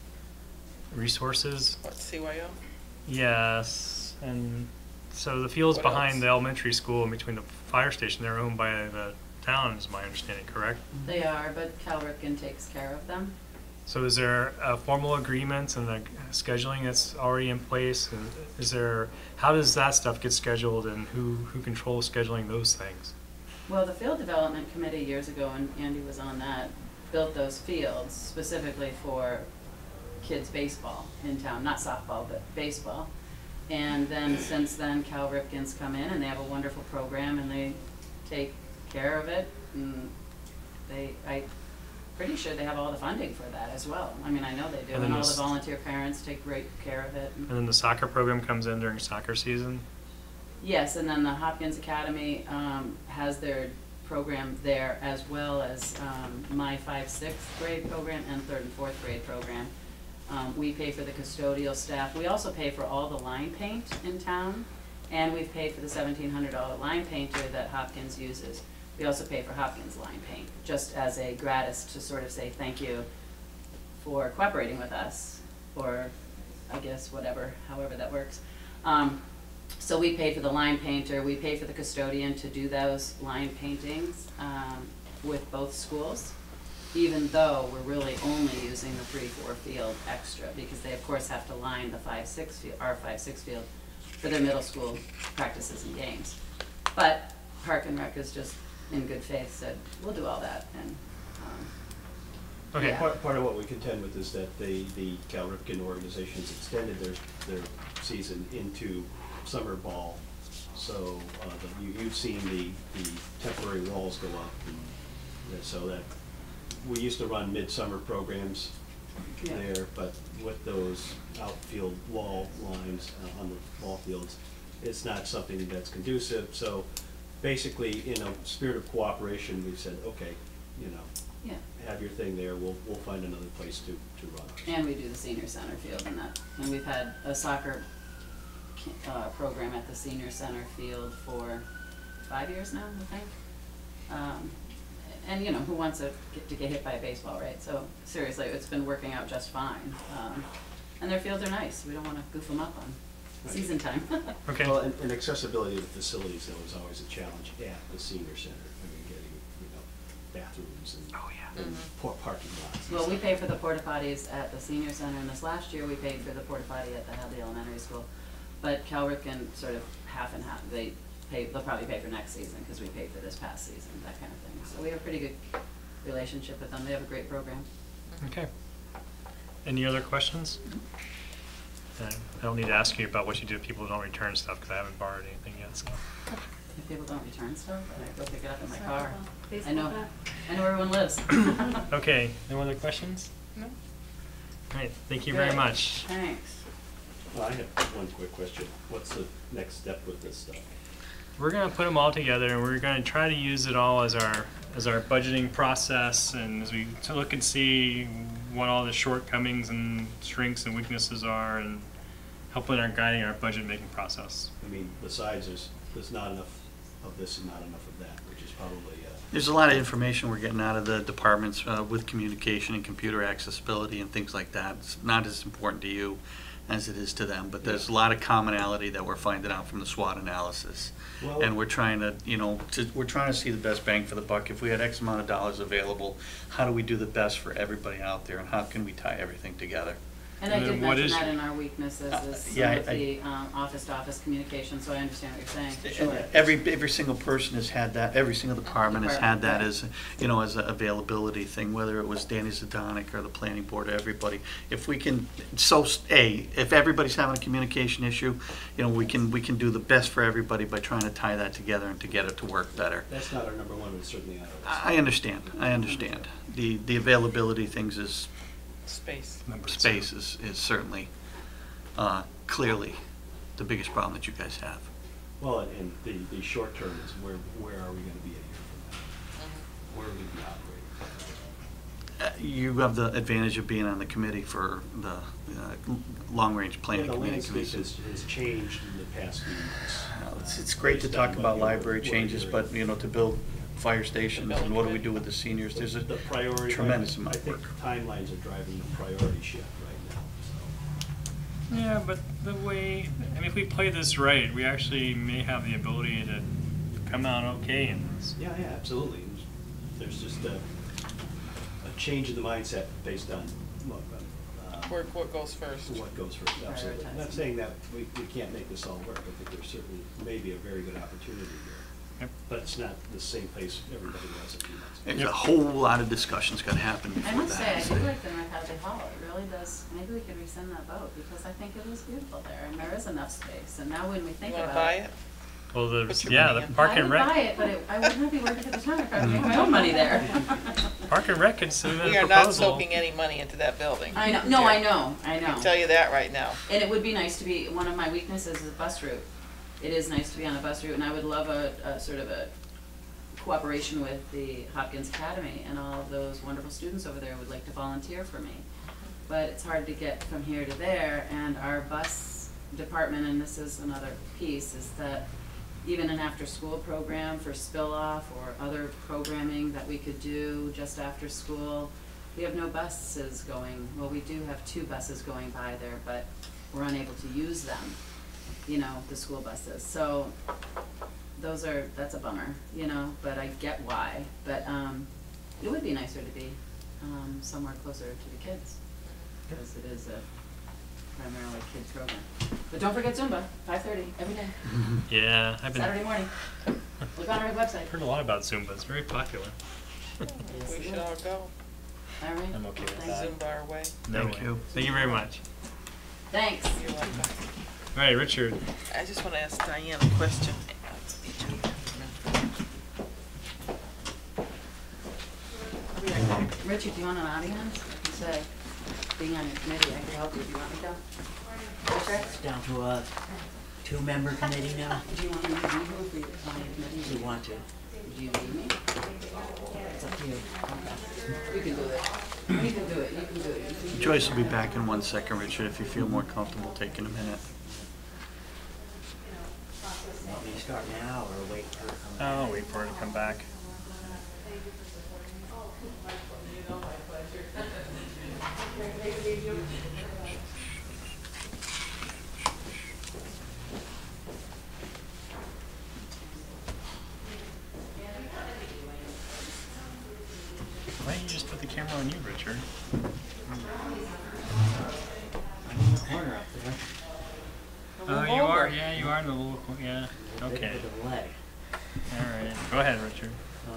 resources. What, C Y O? Yes, and so the fields What behind else? the elementary school and between the fire station, they're owned by the town, is my understanding, correct? They are, but Cal Ripken takes care of them. So is there a formal agreement and the scheduling that's already in place? Is there, how does that stuff get scheduled and who, who controls scheduling those things? Well, the field development committee years ago, and Andy was on that, built those fields specifically for kids' baseball in town, not softball, but baseball. And then since then, Cal Ripken's come in and they have a wonderful program and they take care of it. And they, I, pretty sure they have all the funding for that as well. I mean, I know they do, And then and all the this- volunteer parents take great care of it. And then the soccer program comes in during soccer season? Yes, and then the Hopkins Academy um, has their program there, as well as um, my five, sixth grade program and third and fourth grade program. Um, we pay for the custodial staff. We also pay for all the line paint in town, and we've paid for the seventeen hundred dollar line painter that Hopkins uses. We also pay for Hopkins line paint, just as a gratis to sort of say thank you for cooperating with us, or I guess whatever, however that works. Um, so we paid for the line painter, we paid for the custodian to do those line paintings um, with both schools, even though we're really only using the three four field extra, because they of course have to line the five six field, our five six field for their middle school practices and games. But Park and Rec is just in good faith said, we'll do all that, and um, Okay. Yeah. Part, part of what we contend with is that the, the Cal Ripken organizations extended their, their season into summer ball. So, uh, the, you, you've seen the, the temporary walls go up, and that- so that, we used to run midsummer programs Yeah. there, but with those outfield wall lines uh, on the ball fields, it's not something that's conducive. So basically, in a spirit of cooperation, we said, okay, you know, yeah. have your thing there, we'll, we'll find another place to, to run ours. And we do the senior center field and that, and we've had a soccer ca- uh, program at the senior center field for five years now, I think. Um, and you know, who wants to get, to get hit by a baseball, right? So seriously, it's been working out just fine. Um, and their fields are nice, we don't wanna goof them up on Right. season time. Okay. Well, and, and accessibility to the facilities, though, is always a challenge at the senior center. I mean, getting, you know, bathrooms and, Oh, yeah. and por- parking lots. and Well, we stuff. paid for the porta potties at the senior center, and this last year we paid for the porta potty at the Hadley Elementary School. But Cal Ripken sort of half and half, they pay, they'll probably pay for next season, because we paid for this past season, that kind of thing. So we have a pretty good relationship with them, they have a great program. Okay. Any other questions? Uh, I don't need to ask you about what you do if people don't return stuff, because I haven't borrowed anything yet, so. If people don't return stuff, I go pick it up in my Sorry car. about I baseball know, bat. I know where everyone lives. Okay, no other questions? No? All right, thank you very Good. much. Thanks. Well, I have one quick question. What's the next step with this stuff? We're gonna put them all together, and we're gonna try to use it all as our, as our budgeting process, and as we to look and see what all the shortcomings and strengths and weaknesses are, and helping our guiding our budget making process. I mean, besides, there's, there's not enough of this and not enough of that, which is probably, uh, There's a lot of information we're getting out of the departments uh, with communication and computer accessibility and things like that. It's not as important to you as it is to them, but there's a lot of commonality that we're finding out from the SWOT analysis. Well- And we're trying to, you know, to, we're trying to see the best bang for the buck. If we had X amount of dollars available, how do we do the best for everybody out there, and how can we tie everything together? And I And then did what mention is- that in our weaknesses Uh, is some yeah, of I- the um, office-to-office communication, so I understand what you're saying. Sure. And Every, every single person has had that, every single department has had that as, you know, as an availability thing, whether it was Danny Zadonic or the planning board or everybody. If we can, so, A, if everybody's having a communication issue, you know, we can, we can do the best for everybody by trying to tie that together and to get it to work better. that's not our number one, but it's certainly on our list. I understand, I understand. The, the availability things is, Space. Number two. space is, is certainly, uh, clearly the biggest problem that you guys have. Well, and, and the, the short term is where, where are we gonna be a year from now? Where are we gonna be operating? Uh, You have the advantage of being on the committee for the uh, long-range planning Yeah, the committee. landscape commission. has, has changed in the past few months. Uh, It's, uh, it's great to based talk on about what you're- library what changes, you're- but, you know, to build fire stations and what do we do with the seniors, there's a The priority, tremendous I amount of think work. timelines are driving the priority shift right now, so. Yeah, but the way, I mean, if we play this right, we actually may have the ability to come out okay in this. Yeah, yeah, absolutely. There's just a, a change in the mindset based on what, uh, Where, what goes first? what goes first, absolutely. I'm not Prioritizing. saying that we, we can't make this all work. I think there's certainly, maybe a very good opportunity here. Yep. But it's not the same place everybody was a few months ago. There's a whole lot of discussions gotta happen I before must say, I that. do like the North Hadley Hall, it really does, maybe we could rescind that vote, because I think it was beautiful there, and there is enough space, and now when we You think wanna about buy it. it? Well, the, Put your yeah, money the in. Park I and would buy Rec, it, but it, I would not be working for the town if I would make my own money there. Park and Rec could submit We a are not proposal. soaking any money into that building. I know, no, I know, I I know. can tell you that right now. And it would be nice to be, one of my weaknesses is bus route. It is nice to be on a bus route, and I would love a, a sort of a cooperation with the Hopkins Academy, and all of those wonderful students over there would like to volunteer for me. But it's hard to get from here to there, and our bus department, and this is another piece, is that even an after-school program for spill-off or other programming that we could do just after school, We have no buses going, well, we do have two buses going by there, but we're unable to use them, you know, the school buses. So those are, that's a bummer, you know, but I get why. But um, it would be nicer to be um, somewhere closer to the kids, because it is a primarily kid program. But don't forget Zumba, five thirty, every day, Yeah, I've been Saturday morning. Look on our website. heard a lot about Zumba. It's very popular. We should all go. All right? I'm okay with Thanks. that. Zumba our way. No Thank way. you. Thank you very much. Thanks. You're welcome. All right, Richard. I just want to ask Diane a question. Richard, do you want an audience? I can say, being on your committee, I can help you. Do you want me to? Richard? It's down to a two-member committee now. Do you want me to be who for your, on your committee? Do you want to? Do you need me? It's up to you. You can do it. You can do it, you can do it. You can do Joyce it. will be back in one second, Richard, if you feel more comfortable taking a minute. Want me to start now or wait for her to come Oh, back? I'll wait for her to come back. Why don't you just put the camera on you, Richard? I'm in the corner up there. Oh, Move you are. over. Yeah, you are in the little. cor- Yeah. A bit Okay. of a delay. All right. Go ahead, Richard.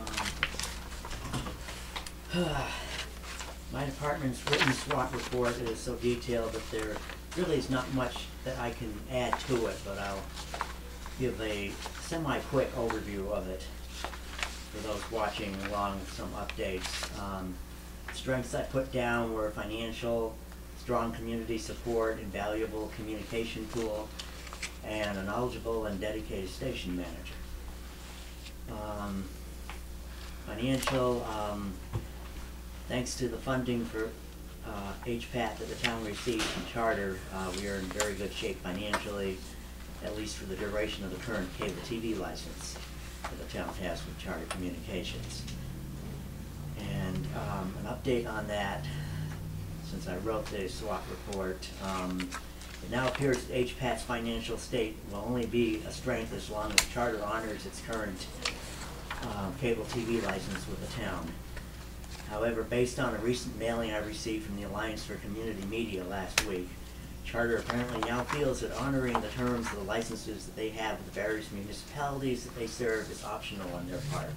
Um, My department's written SWOT report is so detailed that there really is not much that I can add to it, but I'll give a semi-quick overview of it for those watching along with some updates. Um, strengths I put down were financial, strong community support, invaluable communication tool, and a knowledgeable and dedicated station manager. Um, financial, um, thanks to the funding for uh, H P A T that the town received from Charter, uh, we are in very good shape financially, at least for the duration of the current cable T V license that the town has with Charter Communications. And um, an update on that, since I wrote the SWOT report, um, it now appears that H P A T's financial state will only be a strength as long as Charter honors its current uh, cable T V license with the town. However, based on a recent mailing I received from the Alliance for Community Media last week, Charter apparently now feels that honoring the terms of the licenses that they have with the various municipalities that they serve is optional on their part.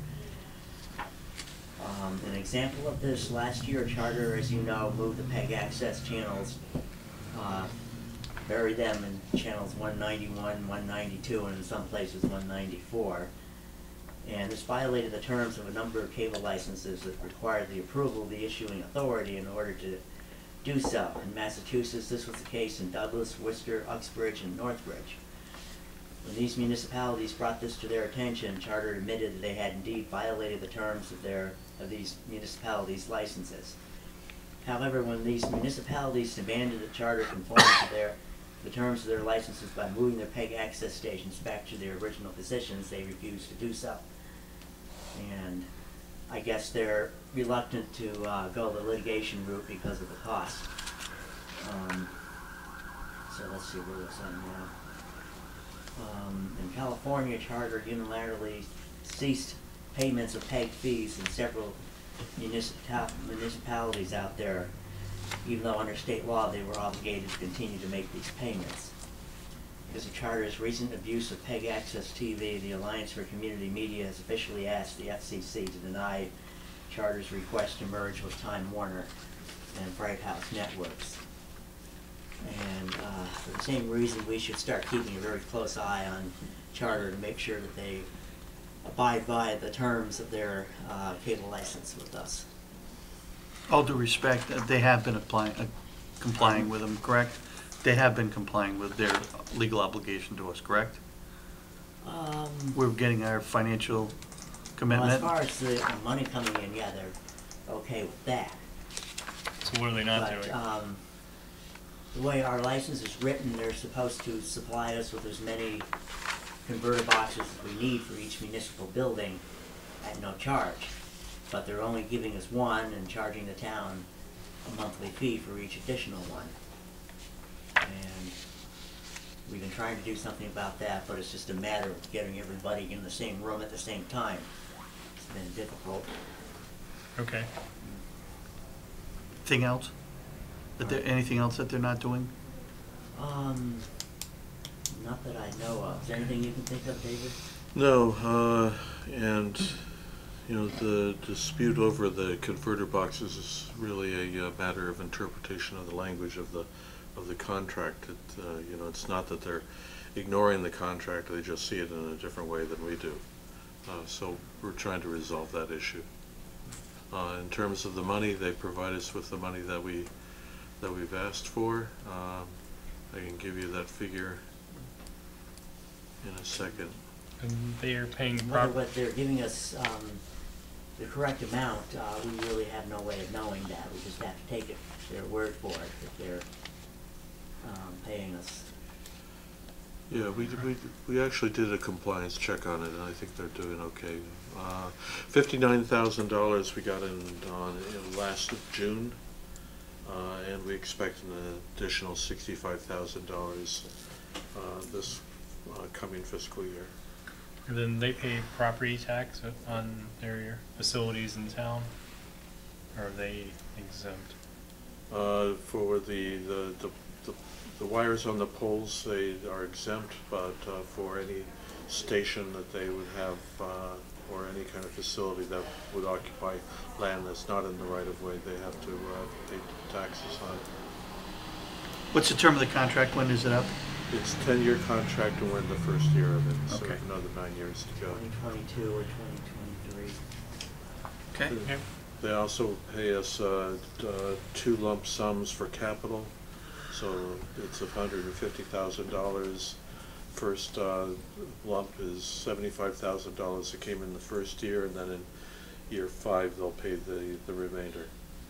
Um, an example of this, last year Charter, as you know, moved the PEG access channels, uh, buried them in channels one ninety-one, one ninety-two, and in some places one ninety-four. And this violated the terms of a number of cable licenses that required the approval of the issuing authority in order to do so. In Massachusetts, this was the case in Douglas, Worcester, Uxbridge, and Northbridge. When these municipalities brought this to their attention, Charter admitted that they had indeed violated the terms of their of these municipalities' licenses. However, when these municipalities demanded that Charter conform to their the terms of their licenses by moving their PEG access stations back to their original positions, they refused to do so. And I guess they're reluctant to uh, go the litigation route because of the cost. Um, so let's see where was I now. Um, in California, Charter unilaterally ceased payments of PEG fees in several municipal municipalities out there, even though under state law they were obligated to continue to make these payments. Because of Charter's recent abuse of PEG access T V, the Alliance for Community Media has officially asked the F C C to deny Charter's request to merge with Time Warner and Bright House Networks. And uh, for the same reason, we should start keeping a very close eye on Charter to make sure that they abide by the terms of their uh, cable license with us. All due respect, uh, they have been applying, uh, complying with them, correct? They have been complying with their legal obligation to us, correct? Um, We're getting our financial well, commitment. as far as the the money coming in, yeah, they're okay with that. So what are they not But, doing? um, the way our license is written, they're supposed to supply us with as many converter boxes as we need for each municipal building at no charge. But they're only giving us one and charging the town a monthly fee for each additional one. And we've been trying to do something about that, but it's just a matter of getting everybody in the same room at the same time. It's been difficult. Okay. Anything else? That there, anything else that they're not doing? Um, not that I know of. Is there anything you can think of, David? No, uh, and, you know, the dispute over the converter boxes is really a uh, matter of interpretation of the language of the, of the contract. It, uh, you know, it's not that they're ignoring the contract, they just see it in a different way than we do. Uh, so we're trying to resolve that issue. Uh, in terms of the money, they provide us with the money that we, that we've asked for. Um, I can give you that figure in a second. And they are paying Whether prop, what they're giving us, um, the correct amount, uh, we really have no way of knowing that. We just have to take it, their word for it, that they're, um, paying us. Yeah, we, we, we actually did a compliance check on it, and I think they're doing okay. Uh, fifty-nine thousand dollars we got in on in last June, uh, and we expect an additional sixty-five thousand dollars uh, this uh, coming fiscal year. and then they pay property tax on their facilities in town? Or are they exempt? Uh, for the, the, the, the, the wires on the poles, they are exempt, but uh, for any station that they would have, uh, or any kind of facility that would occupy land that's not in the right of way, they have to uh, pay taxes on. What's the term of the contract? When is it up? It's a ten-year contract, and we're in the first year of it, so we Okay. have another nine years to go. Twenty twenty-two or twenty twenty-three. Okay. Okay. They also pay us uh, uh, two lump sums for capital, so it's one hundred fifty thousand dollars. First uh, lump is seventy-five thousand dollars that came in the first year, and then in year five they'll pay the, the remainder.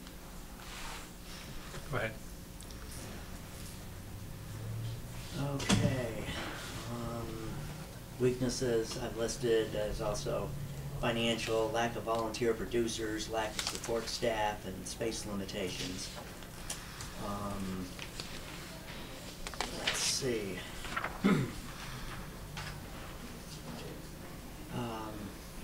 Go ahead. Okay. Um, weaknesses I've listed as also financial, lack of volunteer producers, lack of support staff, and space limitations. Um, let's see. um,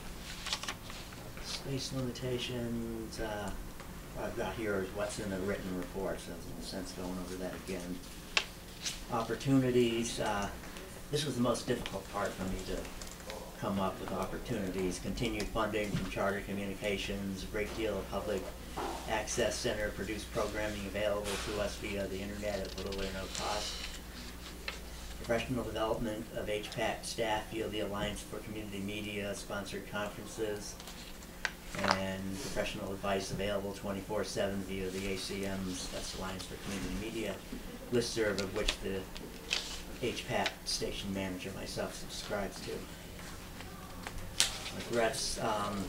space limitations, uh, I've got here is what's in the written report, so there's no sense going over that again. Opportunities, uh, this was the most difficult part for me to come up with opportunities. Continued funding from Charter Communications, a great deal of public access center produced programming available to us via the internet at little or no cost. Professional development of H P A C staff via the Alliance for Community Media sponsored conferences, and professional advice available twenty-four seven via the A C M's, that's Alliance for Community Media, listserv of which the H P A C station manager myself subscribes to. Threats, um,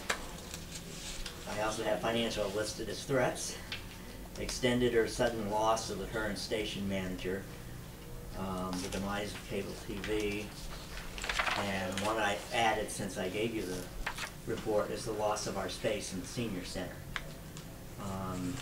I also have financial listed as threats. Extended or sudden loss of the current station manager, um, the demise of cable T V, and one I added since I gave you the report is the loss of our space in the senior center. Um,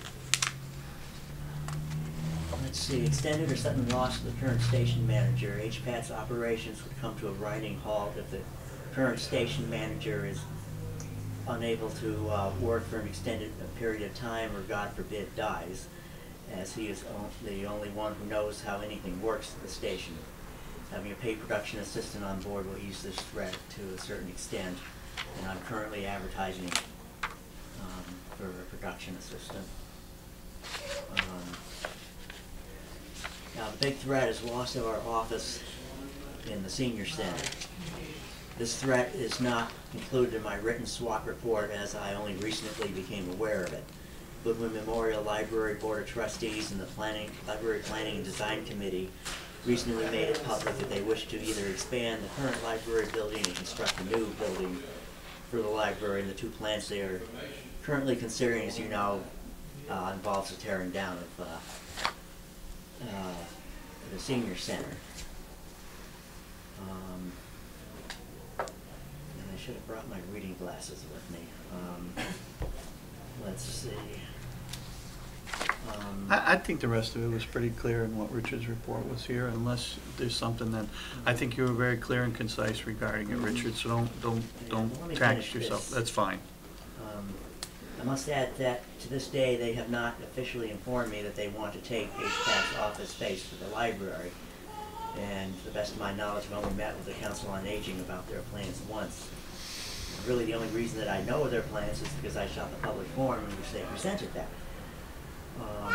let's see, extended or sudden loss of the current station manager. H P A C's operations would come to a grinding halt if the current station manager is unable to uh, work for an extended period of time, or God forbid dies, as he is o the only one who knows how anything works at the station. Having a paid production assistant on board will ease this threat to a certain extent, and I'm currently advertising um, for a production assistant. Um, now the big threat is loss of our office in the senior center. This threat is not included in my written SWOT report, as I only recently became aware of it. Goodwin Memorial Library Board of Trustees and the Planning, Library Planning and Design Committee recently made it public that they wish to either expand the current library building and construct a new building for the library. The two plans they are currently considering, as you know, uh, involves the tearing down of uh, uh, the senior center. Um, and I should have brought my reading glasses with me. Um, let's see. Um, I, I think the rest of it was pretty clear in what Richard's report was here, unless there's something that, I think you were very clear and concise regarding it, Richard, so don't, don't, Yeah, let me don't tax finish yourself, this. that's fine. Um, I must add that to this day, they have not officially informed me that they want to take H PAC's office space for the library. And to the best of my knowledge, I've only met with the Council on Aging about their plans once. Really, the only reason that I know of their plans is because I saw the public forum in which they presented that. Um,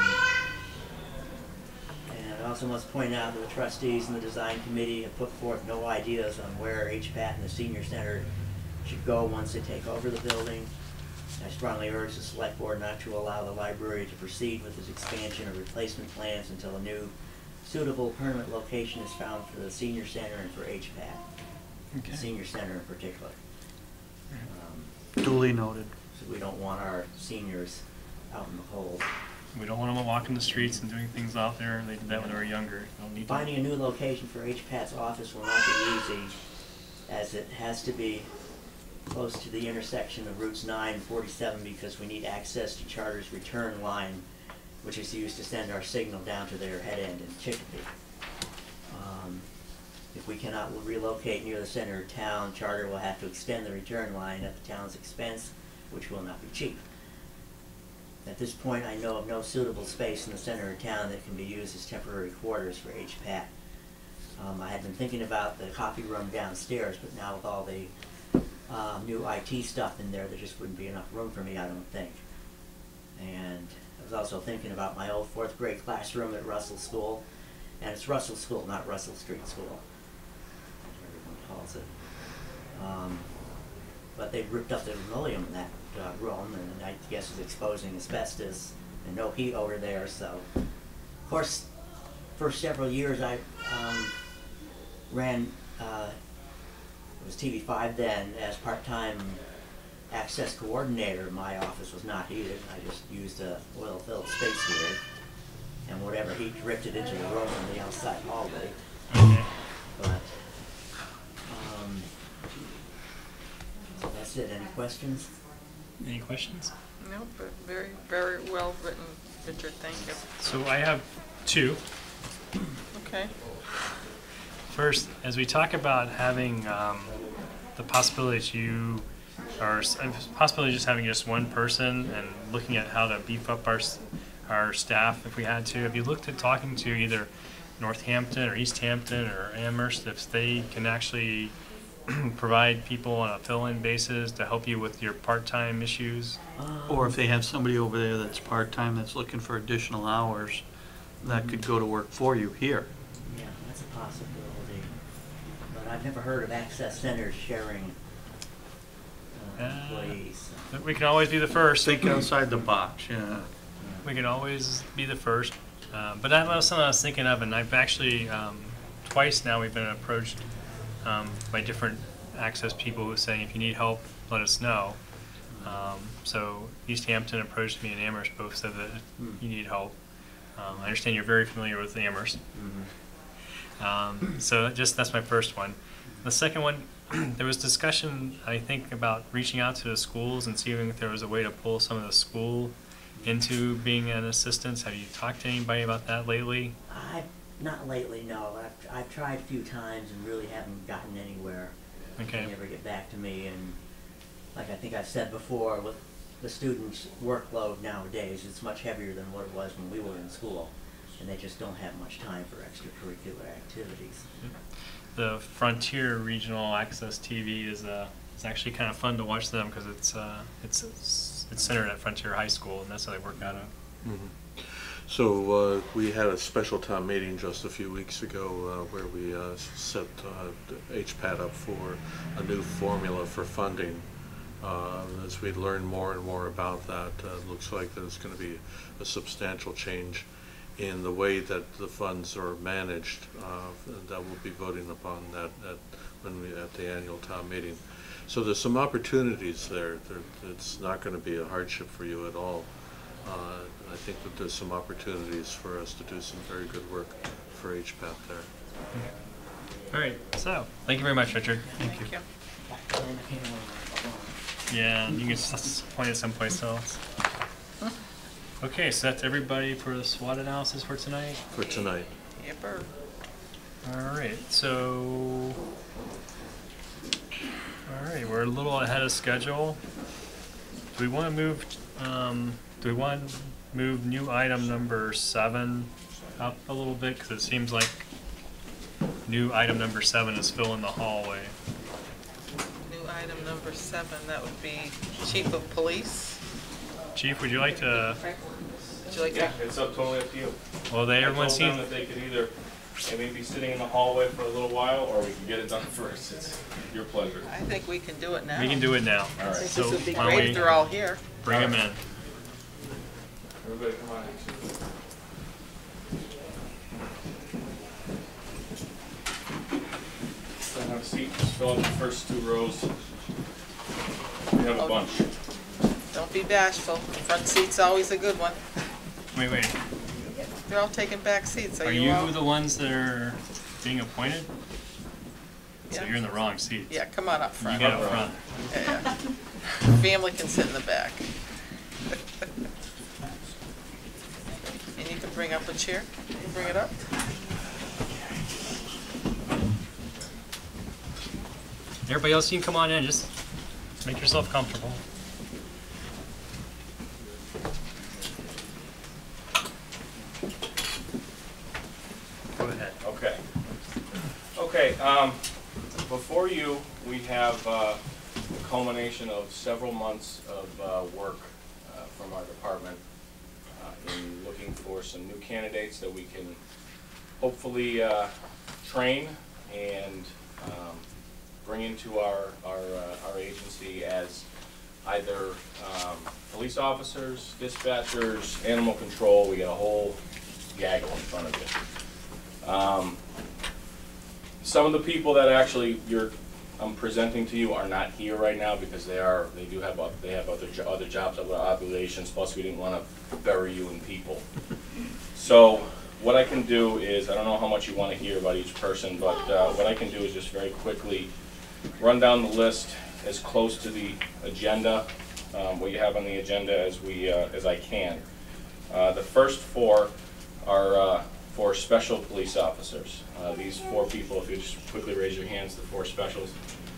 and I also must point out that the trustees and the design committee have put forth no ideas on where H PAT and the senior center should go once they take over the building. I strongly urge the select board not to allow the library to proceed with its expansion or replacement plans until a new suitable permanent location is found for the senior center and for H PAT, Okay. the senior center in particular. Um, Duly noted. so we don't want our seniors out in the cold. We don't want them walking the streets and doing things out there. They did that when they were younger. Don't need to. Finding a new location for H PAT's office will not be easy, as it has to be close to the intersection of routes nine and forty-seven because we need access to Charter's return line, which is used to send our signal down to their head end in Chicopee. Um, if we cannot relocate near the center of town, Charter will have to extend the return line at the town's expense, which will not be cheap. At this point, I know of no suitable space in the center of town that can be used as temporary quarters for H PAT. Um, I had been thinking about the coffee room downstairs, but now with all the um, new I T stuff in there, there just wouldn't be enough room for me, I don't think. And I was also thinking about my old fourth grade classroom at Russell School, and it's Russell School, not Russell Street School, as everyone calls it. Um, but they ripped up the linoleum in that uh, room, and I guess is exposing asbestos and no heat over there. So, of course, for several years I um, ran. Uh, it was T V five then as part-time access coordinator. My office was not heated. I just used a oil-filled space heater, and whatever heat drifted into the room from the outside hallway. Okay. But um, so that's it. Any questions? Any questions? No, but very, very well written, Richard, thank you. So I have two. Okay. First, as we talk about having um, the possibility that you or s- uh, possibility of just having just one person and looking at how to beef up our s- our staff if we had to, have you looked at talking to either Northampton or East Hampton or Amherst if they can actually provide people on a fill-in basis to help you with your part-time issues? Or if they have somebody over there that's part-time that's looking for additional hours, that could go to work for you here. Yeah, that's a possibility. But I've never heard of access centers sharing uh, Uh, employees. so, We can always be the first. Think outside the box, yeah. yeah. We can always be the first. Uh, but that was something I was thinking of, and I've actually, um, twice now we've been approached um, by different access people who are saying, if you need help, let us know. Um, so East Hampton approached me and Amherst both said that Hmm. you need help. Um, I understand you're very familiar with Amherst. Mhm. Um, so just that's my first one. The second one, there was discussion, I think, about reaching out to the schools and seeing if there was a way to pull some of the school into being an assistant. Have you talked to anybody about that lately? I not lately, no. I've I've tried a few times and really haven't gotten anywhere. Okay. They never get back to me, and like I think I've said before, with the students' workload nowadays, it's much heavier than what it was when we were in school, and they just don't have much time for extracurricular activities. The Frontier Regional Access T V is uh, it's actually kind of fun to watch them because it's uh, it's it's centered at Frontier High School, and that's how they work out of. Mhm. So uh, we had a special town meeting just a few weeks ago uh, where we uh, set uh, H PAT up for a new formula for funding. Uh, as we learn more and more about that, uh, it looks like there's going to be a substantial change in the way that the funds are managed. Uh, that we'll be voting upon that at, when we, at the annual town meeting. So there's some opportunities there. there it's not going to be a hardship for you at all. Uh, I think that there's some opportunities for us to do some very good work for H PAT there. All right. So thank you very much, Richard. Thank you. Yeah, you can s- point it someplace else. Okay, so that's everybody for the SWOT analysis for tonight. For tonight. Yipper. All right, so, all right, we're a little ahead of schedule. Do we want to move, um, do we want to move new item number seven up a little bit? Because it seems like new item number seven is still in the hallway. New item number seven, that would be Chief of Police. Chief, would you like to, Would you like Yeah, to? it's up totally up to you. well, they, I everyone told them seems, that they could either, they may be sitting in the hallway for a little while, or we can get it done first. It's your pleasure. I think we can do it now. we can do it now. All right. I think So this would be why don't great we if they're all here. Bring them in. Everybody come on in. So have a seat, just fill out the first two rows. We have a Oh. bunch. Don't be bashful. Front seat's always a good one. Wait, wait, They're all taking back seats. Are are you all? you the ones that are being appointed? So Yeah. you're in the wrong seat. Yeah, come on up You front. get up front. Yeah, yeah. Family can sit in the back. And you can bring up a chair. You can bring it up. Everybody else, you can come on in, just make yourself comfortable. Go ahead. Okay. Okay, um, before you, we have, uh, the culmination of several months of, uh, work, uh, from our department, uh, in looking for some new candidates that we can hopefully, uh, train and, um, bring into our, our, uh, our agency as either, um, police officers, dispatchers, animal control. We got a whole gaggle in front of you. Um, some of the people that actually you're, I'm presenting to you are not here right now because they are, they do have, oth- they have other, jo- other jobs, other obligations, plus we didn't want to bury you in people. So what I can do is, I don't know how much you want to hear about each person, but uh, what I can do is just very quickly run down the list as close to the agenda, um, what you have on the agenda as we, uh, as I can. Uh, the first four are uh, for special police officers. Uh, these four people, if you just quickly raise your hands, the four specials.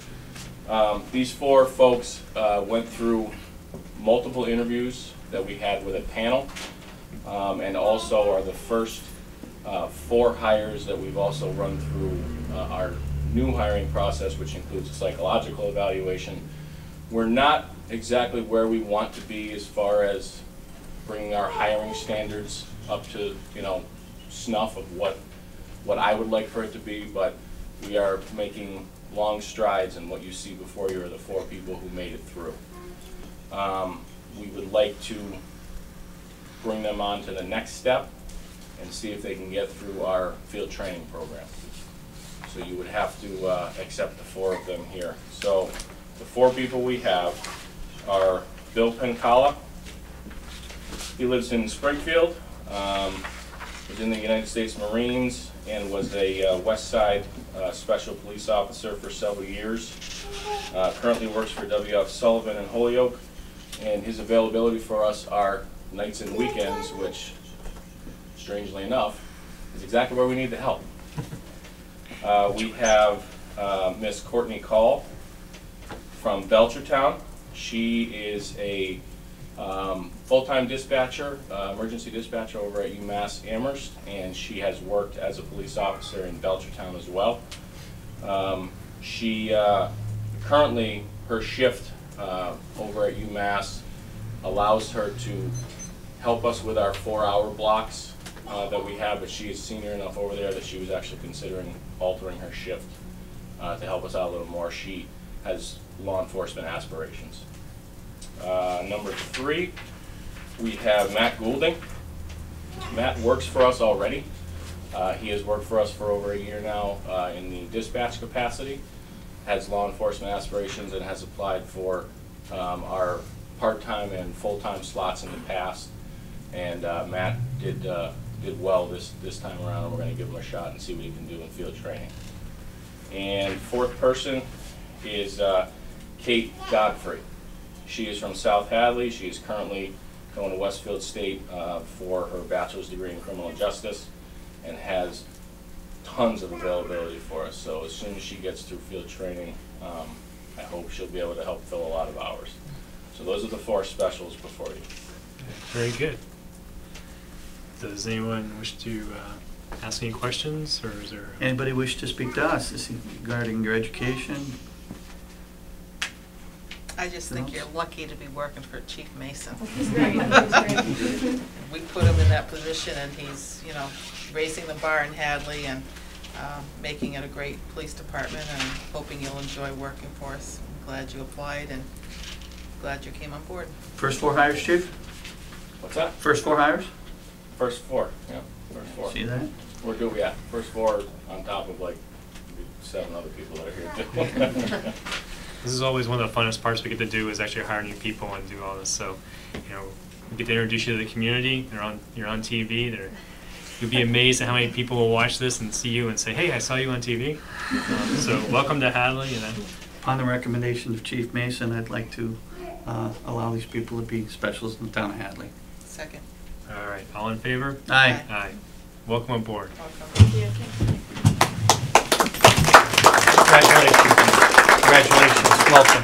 Um, these four folks uh, went through multiple interviews that we had with a panel, um, and also are the first uh, four hires that we've also run through uh, our new hiring process, which includes a psychological evaluation. We're not exactly where we want to be as far as bringing our hiring standards up to, you know, snuff of what what I would like for it to be, but we are making long strides, and what you see before you are the four people who made it through. Um, we would like to bring them on to the next step and see if they can get through our field training program. So you would have to uh, accept the four of them here. So the four people we have are Bill Pencala. He lives in Springfield. Um, was in the United States Marines and was a uh, West Side uh, Special Police Officer for several years. Uh, currently works for W F Sullivan in Holyoke, and his availability for us are nights and weekends, which, strangely enough, is exactly where we need the help. Uh, we have uh, Miss Courtney Call from Belchertown. She is a Um, full-time dispatcher, uh, emergency dispatcher over at UMass Amherst, and she has worked as a police officer in Belchertown as well. Um, she uh, currently, her shift uh, over at UMass allows her to help us with our four-hour blocks uh, that we have, but she is senior enough over there that she was actually considering altering her shift uh, to help us out a little more. She has law enforcement aspirations. Uh, number three, we have Matt Goulding. Matt works for us already. Uh, he has worked for us for over a year now uh, in the dispatch capacity, has law enforcement aspirations, and has applied for um, our part-time and full-time slots in the past. And uh, Matt did uh, did well this, this time around, and we're going to give him a shot and see what he can do in field training. And fourth person is uh, Kate Godfrey. She is from South Hadley. She is currently going to Westfield State uh, for her bachelor's degree in criminal justice, and has tons of availability for us. So as soon as she gets through field training, um, I hope she'll be able to help fill a lot of hours. So those are the four specials before you. Very good. Does anyone wish to uh, ask any questions, or is there? Anybody wish to speak to us this regarding your education? I just think you're lucky to be working for Chief Mason. He's great, he's great. We put him in that position, and he's, you know, raising the bar in Hadley and um, making it a great police department, and I'm hoping you'll enjoy working for us. I'm glad you applied, and glad you came on board. First four hires, Chief? What's that? First four hires? First four, yeah, first four. See that? We're doing, yeah, first four on top of like seven other people that are here too. This is always one of the funnest parts we get to do, is actually hire new people and do all this. So, you know, we get to introduce you to the community. They're on, you're on T V. They're, you'll be amazed at how many people will watch this and see you and say, "Hey, I saw you on T V." Um, so, welcome to Hadley. And upon the recommendation of Chief Mason, I'd like to uh, allow these people to be specialists in the town of Hadley. Second. All right, all in favor? Aye. Aye. Welcome aboard. Welcome. Thank you. Congratulations. Congratulations. Welcome.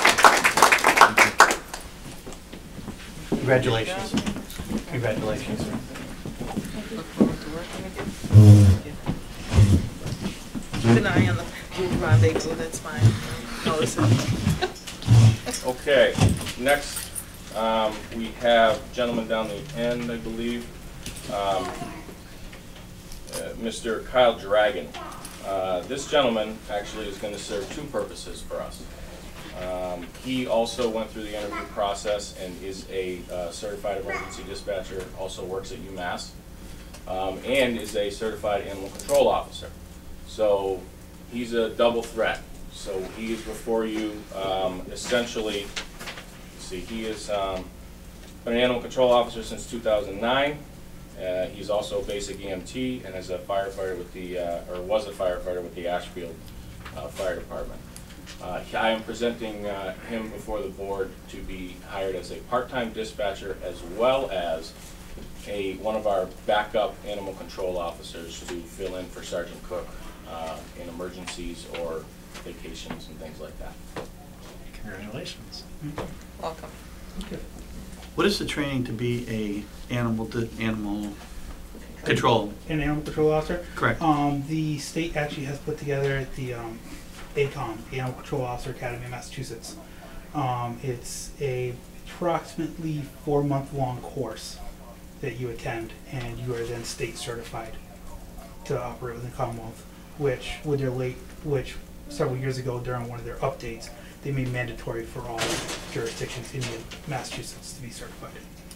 Congratulations. Congratulations. Look forward to working with you. Keep an eye on the rendezvous, that's fine. Notice it. Okay, next, um, we have gentleman down the end, I believe, um, uh, Mister Kyle Dragon. Uh, this gentleman actually is going to serve two purposes for us. Um, he also went through the interview process and is a uh, certified emergency dispatcher, also works at UMass, um, and is a certified animal control officer. So he's a double threat. So he is before you um, essentially, let's see, he has um, been an animal control officer since two thousand nine. Uh, he's also a basic E M T and is a firefighter with the, uh, or was a firefighter with the Ashfield uh, Fire Department. Uh, I am presenting uh, him before the board to be hired as a part-time dispatcher, as well as a one of our backup animal control officers to fill in for Sergeant Cook uh, in emergencies or vacations and things like that. Congratulations. Welcome. What is the training to be a animal di- animal control? An animal control officer? Correct. Um, the state actually has put together the um, A COM, the Animal Control Officer Academy of Massachusetts. Um, it's a approximately four month long course that you attend, and you are then state certified to operate within the Commonwealth, which with their late, which several years ago during one of their updates, they made mandatory for all jurisdictions in Massachusetts to be certified.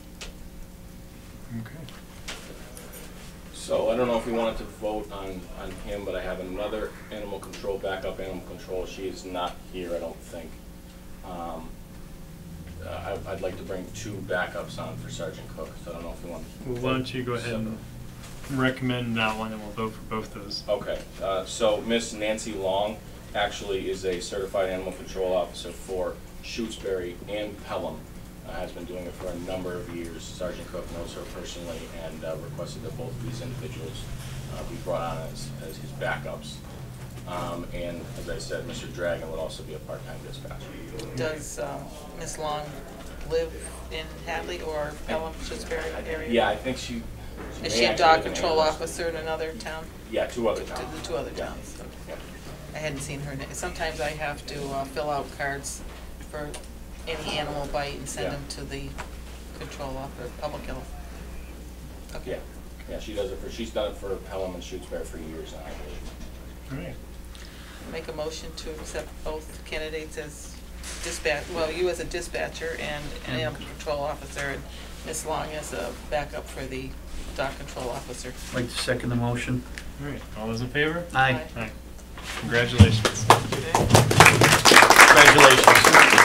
Okay. So I don't know if we wanted to vote on, on him, but I have another animal control, backup animal control. She is not here, I don't think. Um, uh, I, I'd like to bring two backups on for Sergeant Cook, so I don't know if you want to. Well, why don't you go ahead and recommend that one, and we'll vote for both those. Okay, uh, so Miss Nancy Long actually is a certified animal control officer for Shutesbury and Pelham. Uh, has been doing it for a number of years. Sergeant Cook knows her personally and uh, requested that both of these individuals uh, be brought on as, as his backups. Um, and as I said, Mister Dragon would also be a part-time dispatcher. Does um, Miz Long live in Hadley or Pelham, Shutesbury area? Yeah, I think she. she Is may she a actually dog live in control Amherst. officer in another town? Yeah, two other Two- towns. Two other Yeah. towns. Okay. Yeah. I hadn't seen her. na- Sometimes I have to uh, fill out cards for any animal bite and send Yeah. them to the control officer, public health. Okay. Yeah, yeah, she does it for. She's done it for Pelham and Shutesbury for years now, I believe. All right. Make a motion to accept both candidates as dispatch, well, you as a dispatcher and an animal control officer, and Miz Long as a backup for the dog control officer. I'd like to second the motion. All right. All those in favor? Aye. Aye. Congratulations. Congratulations.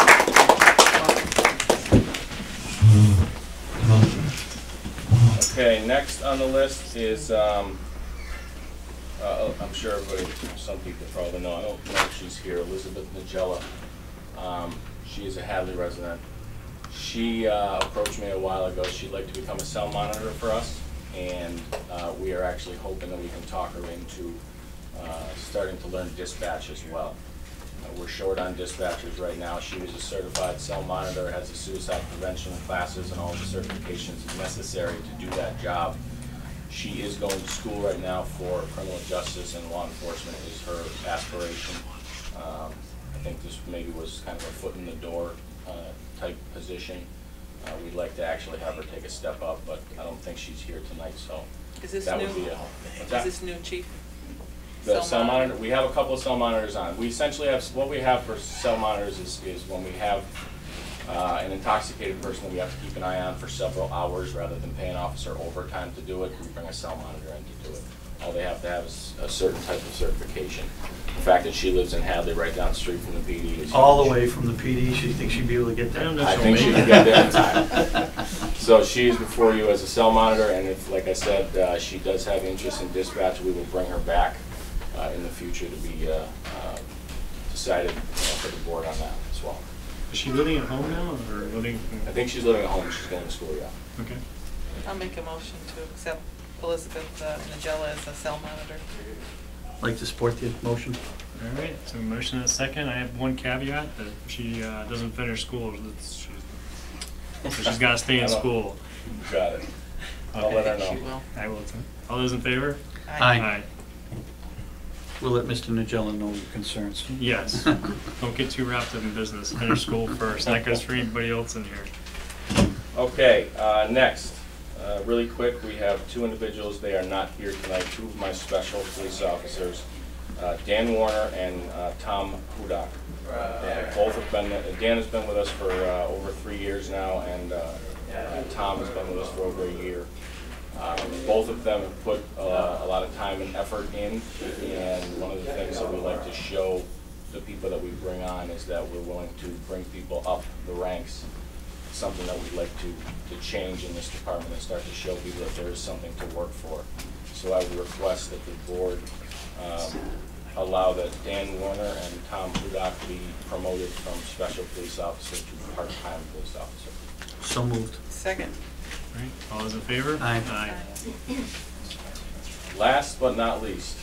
Okay, next on the list is, um, uh, I'm sure everybody, some people probably know, I don't know if she's here, Elizabeth Nagella. Um, she is a Hadley resident. She uh, approached me a while ago. She'd like to become a cell monitor for us, and uh, we are actually hoping that we can talk her into uh, starting to learn dispatch as well. Uh, we're short on dispatchers right now. She was a certified cell monitor, has the suicide prevention classes and all the certifications necessary to do that job. She is going to school right now for criminal justice, and law enforcement is her aspiration. Um, I think this maybe was kind of a foot in the door uh, type position. Uh, we'd like to actually have her take a step up, but I don't think she's here tonight, so Is this that new? would be a, what's Is that? this new chief? The cell monitor, we have a couple of cell monitors on. We essentially have, what we have for cell monitors is, is when we have uh, an intoxicated person that we have to keep an eye on for several hours rather than pay an officer overtime to do it, we bring a cell monitor in to do it. All they have to have is a certain type of certification. The fact that she lives in Hadley right down the street from the P D is All huge. the way from the P D, she thinks she'd be able to get there? I think she can get there in time. So she's before you as a cell monitor, and if, like I said, uh, she does have interest in dispatch, we will bring her back uh, in the future to be uh, uh, decided, you know, for the board on that as well. Is she living at home now, or living? I think she's living at home. She's going to school, yeah. Okay. I'll make a motion to accept Elizabeth uh, Nagella as a cell monitor. Like to support the motion? All right, so motion and a second. I have one caveat, that if she uh, doesn't finish school, that's- she's, so she's got to stay in I don't- school. Got it. I'll let her know. She will. I will too. All those in favor? Aye. We'll let Mister Nagella know your concerns. Yes. Don't get too wrapped up in business. Finish school first. That goes for anybody else in here. Okay, uh, next, uh, really quick, we have two individuals. They are not here tonight. Two of my special police officers, uh, Dan Warner and uh, Tom Hudak. Uh, both have been, uh, Dan has been with us for uh, over three years now, and uh, uh, Tom has been with us for over a year. Um, both of them have put uh, a lot of time and effort in, and one of the things that we like to show the people that we bring on is that we're willing to bring people up the ranks. Something that we'd like to, to change in this department and start to show people that there is something to work for. So I would request that the board um, allow that Dan Warner and Tom Hudak be promoted from special police officer to part-time police officer. So moved. Second. All right, all those in favor? Aye. Aye. Last but not least,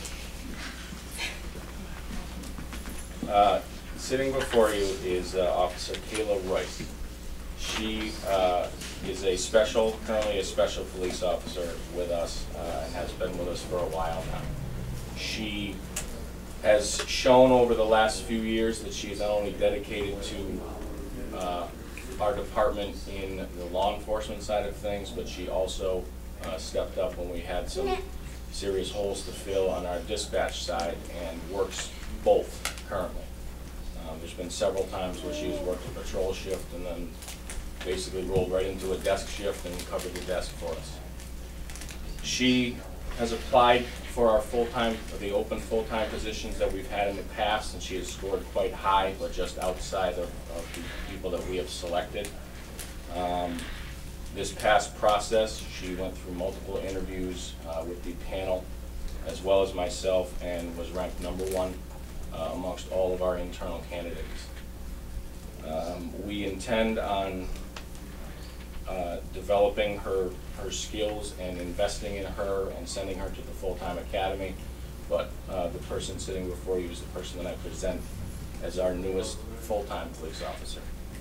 uh, sitting before you is uh, Officer Kayla Rice. She uh, is a special, currently a special police officer with us uh, and has been with us for a while now. She has shown over the last few years that she is not only dedicated to uh, our department in the law enforcement side of things, but she also uh, stepped up when we had some serious holes to fill on our dispatch side and works both currently. Um, there's been several times where she's worked a patrol shift and then basically rolled right into a desk shift and covered the desk for us. She has applied for our full-time, the open full-time positions that we've had in the past, and she has scored quite high, but just outside of, of the people that we have selected. Um, this past process, she went through multiple interviews uh, with the panel, as well as myself, and was ranked number one uh, amongst all of our internal candidates. Um, we intend on uh, developing her, her skills and investing in her and sending her to the full-time academy, but uh, the person sitting before you is the person that I present as our newest full-time police officer.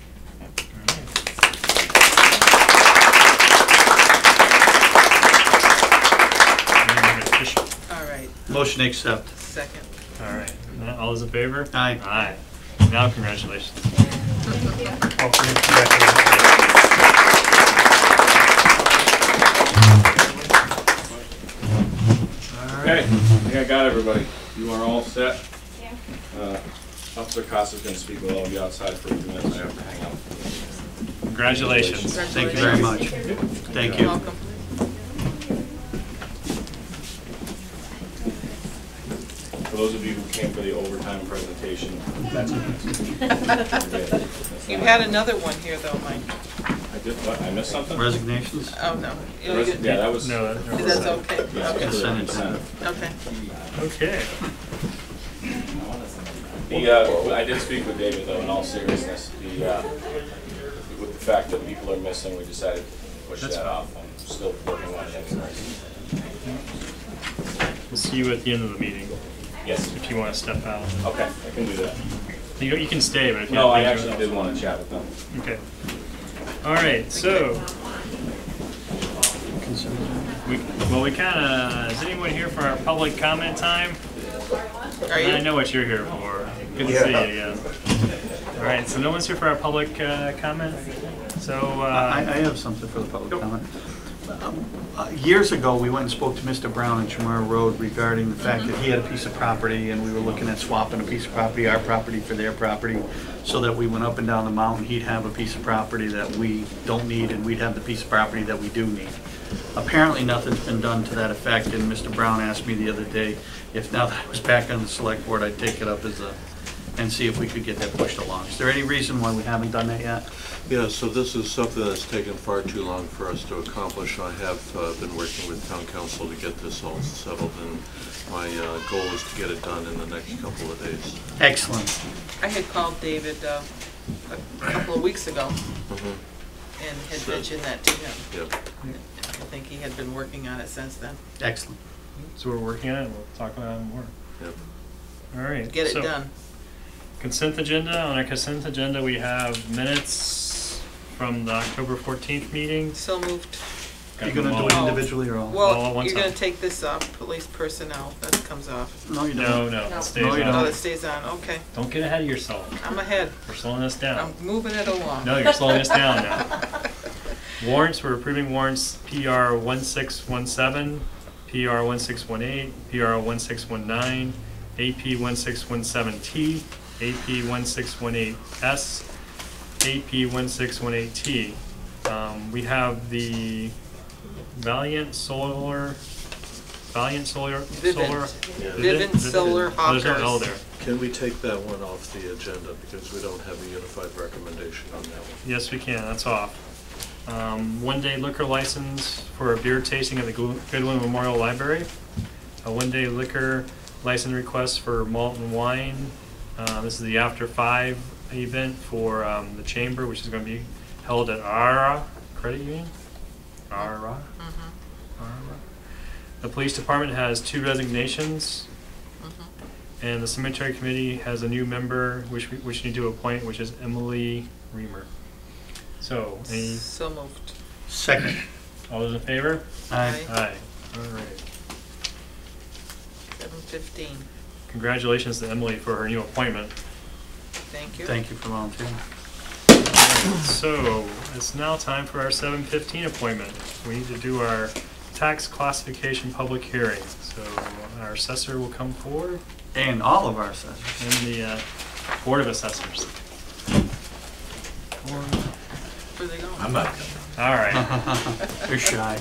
All right. Motion to accept. Second. All right. Now, all those in favor? Aye. Aye. Now, congratulations. Okay, I think I got everybody. You are all set. Yeah. Uh, Officer Costa's going to speak with all of you outside for a few minutes. I have to hang out. Congratulations. Thank you very much. Thank you. Welcome. For those of you who came for the overtime presentation, that's it. You had another one here though, Mike. I did, what, I missed something? Resignations? Oh, no. You- Res- you- Yeah, that was. No, that- That's okay. Yeah, Okay. Consent agenda. Okay. Okay. The, uh, I did speak with David though, in all seriousness. The, uh, with the fact that people are missing, we decided to push That's that fine. off. I'm still working on it anyways. We'll see you at the end of the meeting, Yes. if you want to step out. Okay, I can do that. You, you can stay, but if you No, I have things actually to- did want to chat with them. Okay. All right, so, we, well, we kind of, is anyone here for our public comment time? Are I you? know what you're here for. Good to see you again. All right, so no one's here for our public uh, comment? So, I, I uh, have something for the public comment. Um, uh, Years ago, we went and spoke to Mister Brown on Chamorro Road regarding the fact that he had a piece of property and we were looking at swapping a piece of property, our property for their property, so that we went up and down the mountain, he'd have a piece of property that we don't need and we'd have the piece of property that we do need. Apparently, nothing's been done to that effect, and Mister Brown asked me the other day if now that I was back on the select board, I'd take it up as a, and see if we could get that pushed along. Is there any reason why we haven't done that yet? Yeah, so this is something that's taken far too long for us to accomplish. I have uh, been working with town council to get this all settled, and my uh, goal is to get it done in the next couple of days. Excellent. I had called David uh, a couple of weeks ago Mhm. and had Sure. mentioned that to him. Yep. I think he had been working on it since then. Excellent. so we're working on it, we'll talk about it more. Yep. All right. Get it so, done. Consent agenda, on our consent agenda, we have minutes from the October fourteenth meeting. So moved. Are you Got gonna them do it all. individually or all? All at Well, one you're gonna time. take this off, police personnel, that comes off. No, you don't. No, no, No. it stays No, you Oh, on. that stays on, okay. Don't get ahead of yourself. I'm ahead. We're slowing us down. I'm moving it along. No, you're slowing us down now. Warrants, we're approving warrants P R one six one seven, P R one six one eight, P R one six one nine, A P one six one seven T, A P one six one eight S, A P one six one eight T. Um, we have the Valiant Solar, Valiant Solar, Vivint. Solar. Yeah. Vivint Solar Oh, there's no L Hawkers. there. Can we take that one off the agenda because we don't have a unified recommendation on that one? Yes, we can, that's off. Um, one-day liquor license for a beer tasting at the Glu- Goodwin Memorial Library. A one-day liquor license request for malt and wine. Uh, this is the After Five event for um, the Chamber, which is going to be held at ARA Credit Union. ARA. Mhm, ARA. The police department has two resignations, mhm. and the cemetery committee has a new member, which we, which we need to appoint, which is Emily Reamer. So, any, So moved. Second. all those in favor? Aye. Aye. All right. Seven fifteen. Congratulations to Emily for her new appointment. Thank you. Thank you for volunteering. So, it's now time for our seven fifteen appointment. We need to do our tax classification public hearing. So, our assessor will come forward, And all of our assessors. and the uh, Board of Assessors. Where they going? I'm not. All right. They're shy.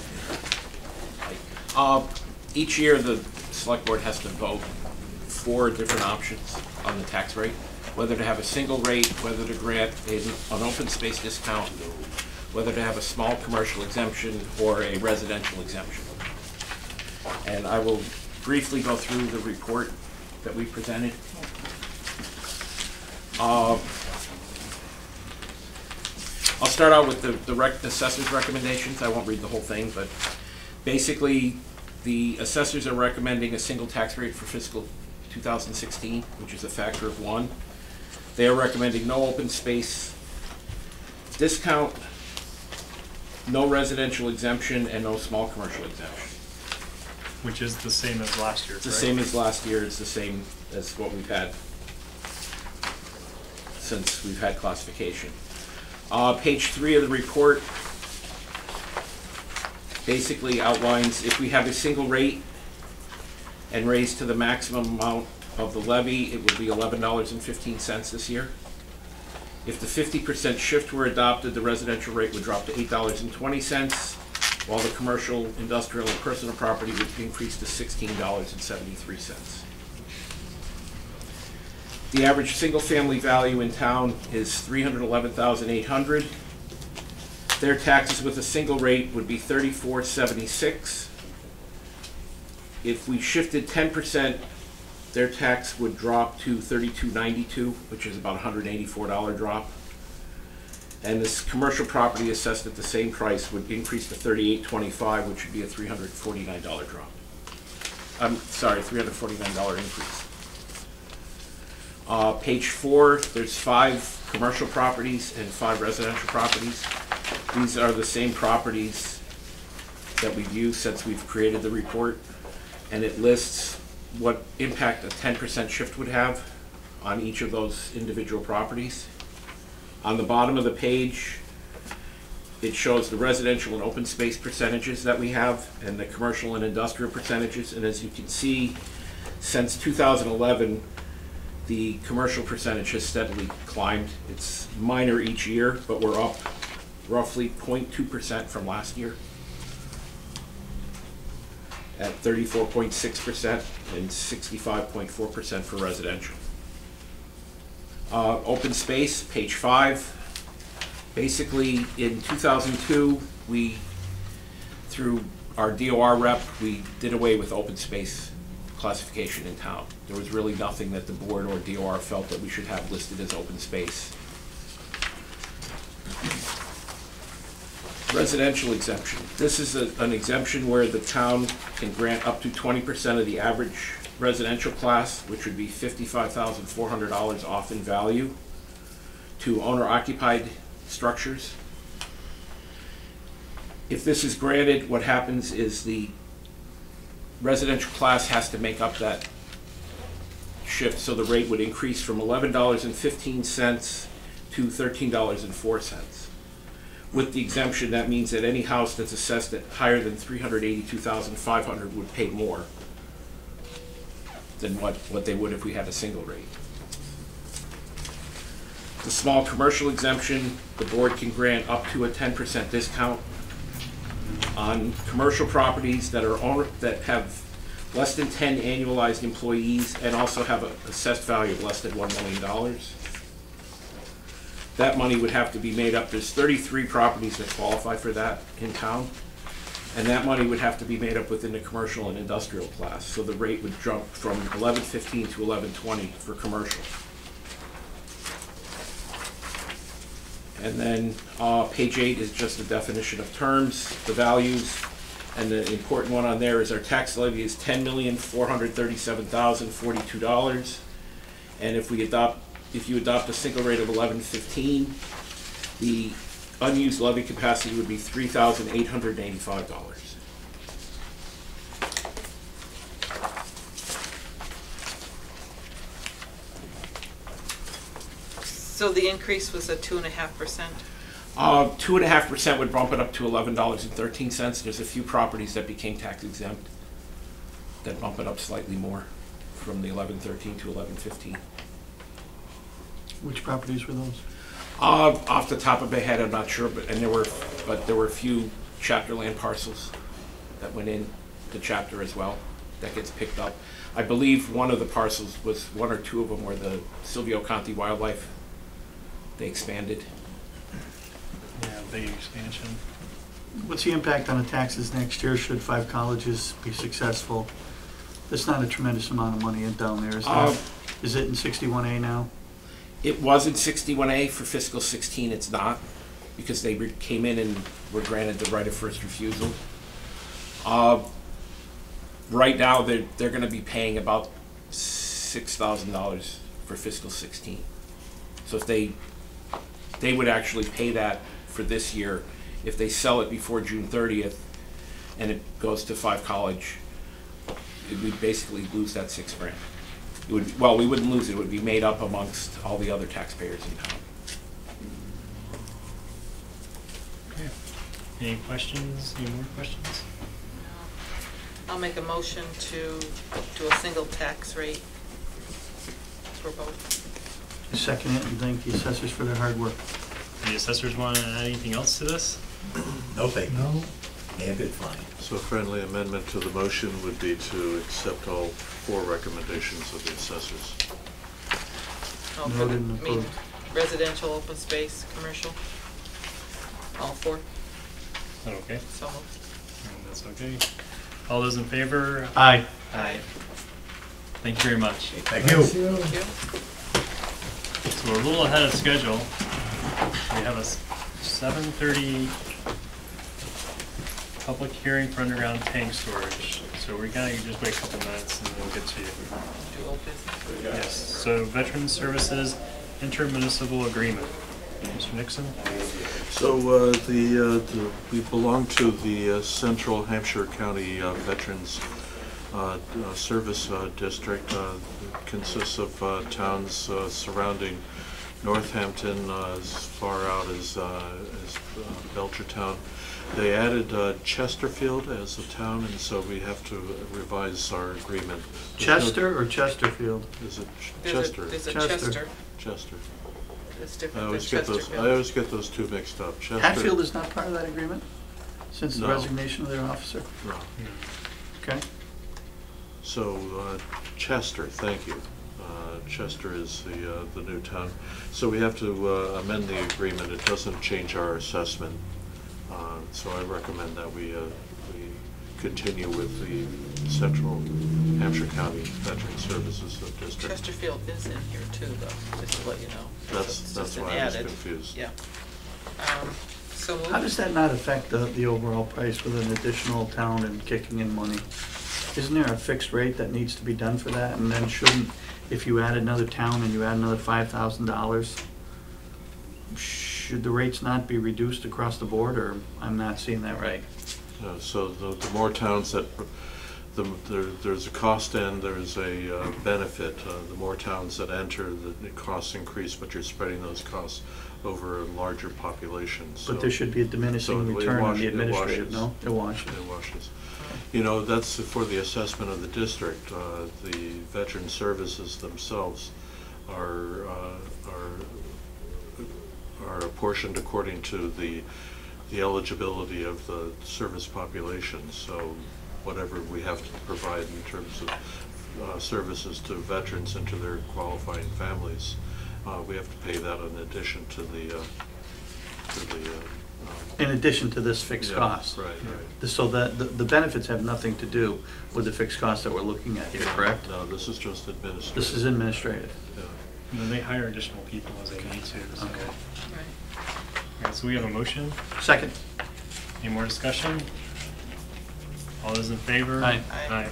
Uh, each year, the select board has to vote four different options on the tax rate, whether to have a single rate, whether to grant an, an open space discount, whether to have a small commercial exemption or a residential exemption. And I will briefly go through the report that we presented. Uh, I'll start out with the, the rec, the assessor's recommendations. I won't read the whole thing, but basically, the assessors are recommending a single tax rate for fiscal two thousand sixteen, which is a factor of one. They are recommending no open space discount, no residential exemption, and no small commercial exemption. Which is the same as last year, It's the right? same as last year, it's the same as what we've had since we've had classification. Uh, page three of the report basically outlines if we have a single rate and raise to the maximum amount of the levy, it would be eleven dollars and fifteen cents this year. If the fifty percent shift were adopted, the residential rate would drop to eight dollars and twenty cents, while the commercial, industrial, and personal property would increase to sixteen dollars and seventy-three cents. The average single-family value in town is three hundred eleven thousand eight hundred dollars. Their taxes with a single rate would be thirty-four seventy-six. If we shifted ten percent, their tax would drop to thirty-two ninety-two, which is about a one hundred eighty-four dollar drop. And this commercial property assessed at the same price would increase to thirty-eight twenty-five, which would be a three hundred forty-nine dollar drop. I'm sorry, three hundred forty-nine dollar increase. Uh, page four, there's five commercial properties and five residential properties. These are the same properties that we've used since we've created the report, and it lists what impact a ten percent shift would have on each of those individual properties. On the bottom of the page, it shows the residential and open space percentages that we have and the commercial and industrial percentages. And as you can see, since two thousand eleven, the commercial percentage has steadily climbed. It's minor each year, but we're up roughly zero point two percent from last year at thirty-four point six percent and sixty-five point four percent for residential. Uh, open space, page five. Basically, in two thousand two, we, through our D O R rep, we did away with open space classification in town. There was really nothing that the board or D O R felt that we should have listed as open space. Residential exemption. This is a, an exemption where the town can grant up to twenty percent of the average residential class, which would be fifty-five thousand four hundred dollars off in value, to owner-occupied structures. If this is granted, what happens is the residential class has to make up that shift, so the rate would increase from eleven dollars and fifteen cents to thirteen dollars and four cents. With the exemption, that means that any house that's assessed at higher than three hundred eighty-two thousand five hundred dollars would pay more than what, what they would if we had a single rate. The small commercial exemption, the board can grant up to a ten percent discount on commercial properties that are owner, that have less than ten annualized employees and also have an assessed value of less than one million dollars. That money would have to be made up. There's thirty-three properties that qualify for that in town. And that money would have to be made up within the commercial and industrial class. So the rate would jump from eleven fifteen to eleven twenty for commercial. And then uh, page eight is just a definition of terms, the values, and the important one on there is our tax levy is ten million four hundred thirty-seven thousand forty-two dollars. And if we adopt, if you adopt a single rate of eleven fifteen, the unused levy capacity would be three thousand eight hundred eighty-five dollars. So the increase was at two and a half percent? Uh, two and a half percent would bump it up to eleven dollars and thirteen cents. There's a few properties that became tax exempt that bump it up slightly more from the eleven thirteen to eleven fifteen. Which properties were those? Uh, off the top of my head, I'm not sure, but and there were, but there were a few chapter land parcels that went in the chapter as well. That gets picked up. I believe one of the parcels was one or two of them were the Silvio Conti Wildlife. They expanded. Yeah, big expansion. What's the impact on the taxes next year should five colleges be successful? There's not a tremendous amount of money in down there, is there? Uh, Is it in sixty-one A now? It was in sixty-one A for fiscal sixteen. It's not, because they re- came in and were granted the right of first refusal. Uh, right now, they're they're going to be paying about six thousand dollars for fiscal sixteen. So if they they would actually pay that for this year if they sell it before June thirtieth, and it goes to Five College. We basically lose that six grand. It would, well, we wouldn't lose it. It would be made up amongst all the other taxpayers in town. Okay. Any questions? Any more questions? I'll make a motion to do a single tax rate for both. Second it and thank the assessors for their hard work. The assessors want to add anything else to this? No, thank you. No. Yeah, good, fine. So a friendly amendment to the motion would be to accept all four recommendations of the assessors. Oh, for the, I mean, residential, open space, commercial, all four, Is that okay? so moved. And that's okay. All those in favor? Aye. Aye. Thank you very much. Thank you. Thank you. So we're a little ahead of schedule. We have a s- seven thirty, public hearing for underground tank storage. So we're gonna just wait a couple minutes and then we'll get to you. Do old business? Yes, so Veteran Services Intermunicipal Agreement. Mister Nixon? So uh, the, uh, the we belong to the uh, Central Hampshire County uh, Veterans uh, uh, Service uh, District. Uh, it consists of uh, towns uh, surrounding Northampton, uh, as far out as, uh, as uh, Belchertown. They added uh, Chesterfield as a town, and so we have to revise our agreement. There's no- Chester or Chesterfield? Is it Ch- There's a- Chester? there's a Chester. Chester. Chester. It's I different than always get those, Chesterfield. I always get those two mixed up. Chester. Hatfield is not part of that agreement? Since the No. resignation of their officer? No. Okay. So, uh, Chester, thank you. Uh, Chester is the, uh, the new town. So we have to uh, amend the agreement. It doesn't change our assessment. Uh, So I recommend that we, uh, we continue with the Central Hampshire County Veteran Services District. Chesterfield is in here too, though, just to let you know. That's, It's that's just been why I was added. confused. Yeah. Um, So moved. How does that not affect the, the overall price with an additional town and kicking in money? Isn't there a fixed rate that needs to be done for that? And then shouldn't, if you add another town and you add another five thousand dollars, should the rates not be reduced across the board, or I'm not seeing that right? Uh, So the, the more towns that, the, there, there's a cost and there's a uh, benefit. Uh, The more towns that enter, the, the costs increase, but you're spreading those costs over a larger population, so. But there should be a so diminishing it return on wash- the it administrative, washes. no? It washes. It washes. You know, that's for the assessment of the district. Uh, The veteran services themselves are, uh, are, are apportioned according to the, the eligibility of the service population. So whatever we have to provide in terms of uh, services to veterans and to their qualifying families, uh, we have to pay that in addition to the, uh, to the, uh, In addition to this fixed Yeah, cost. right, right. So that, the, the benefits have nothing to do with the fixed cost that we're looking at here, correct? No, this is just administrative. This is administrative. Yeah. And then they hire additional people as they need to, so. Okay. Right. Alright, so we have a motion. Second. Any more discussion? All those in favor? Aye. Aye.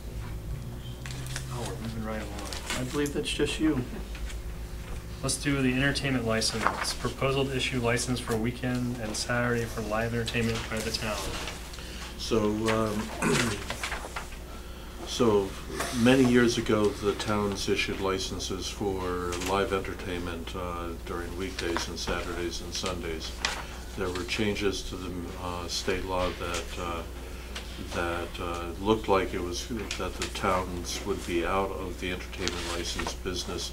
Oh, we're moving right along. I believe that's just you. Let's do the entertainment license. Proposal to issue license for weekend and Saturday for live entertainment by the town. So, um, so many years ago, the towns issued licenses for live entertainment uh, during weekdays and Saturdays and Sundays. There were changes to the uh, state law that uh, that uh, looked like it was that the towns would be out of the entertainment license business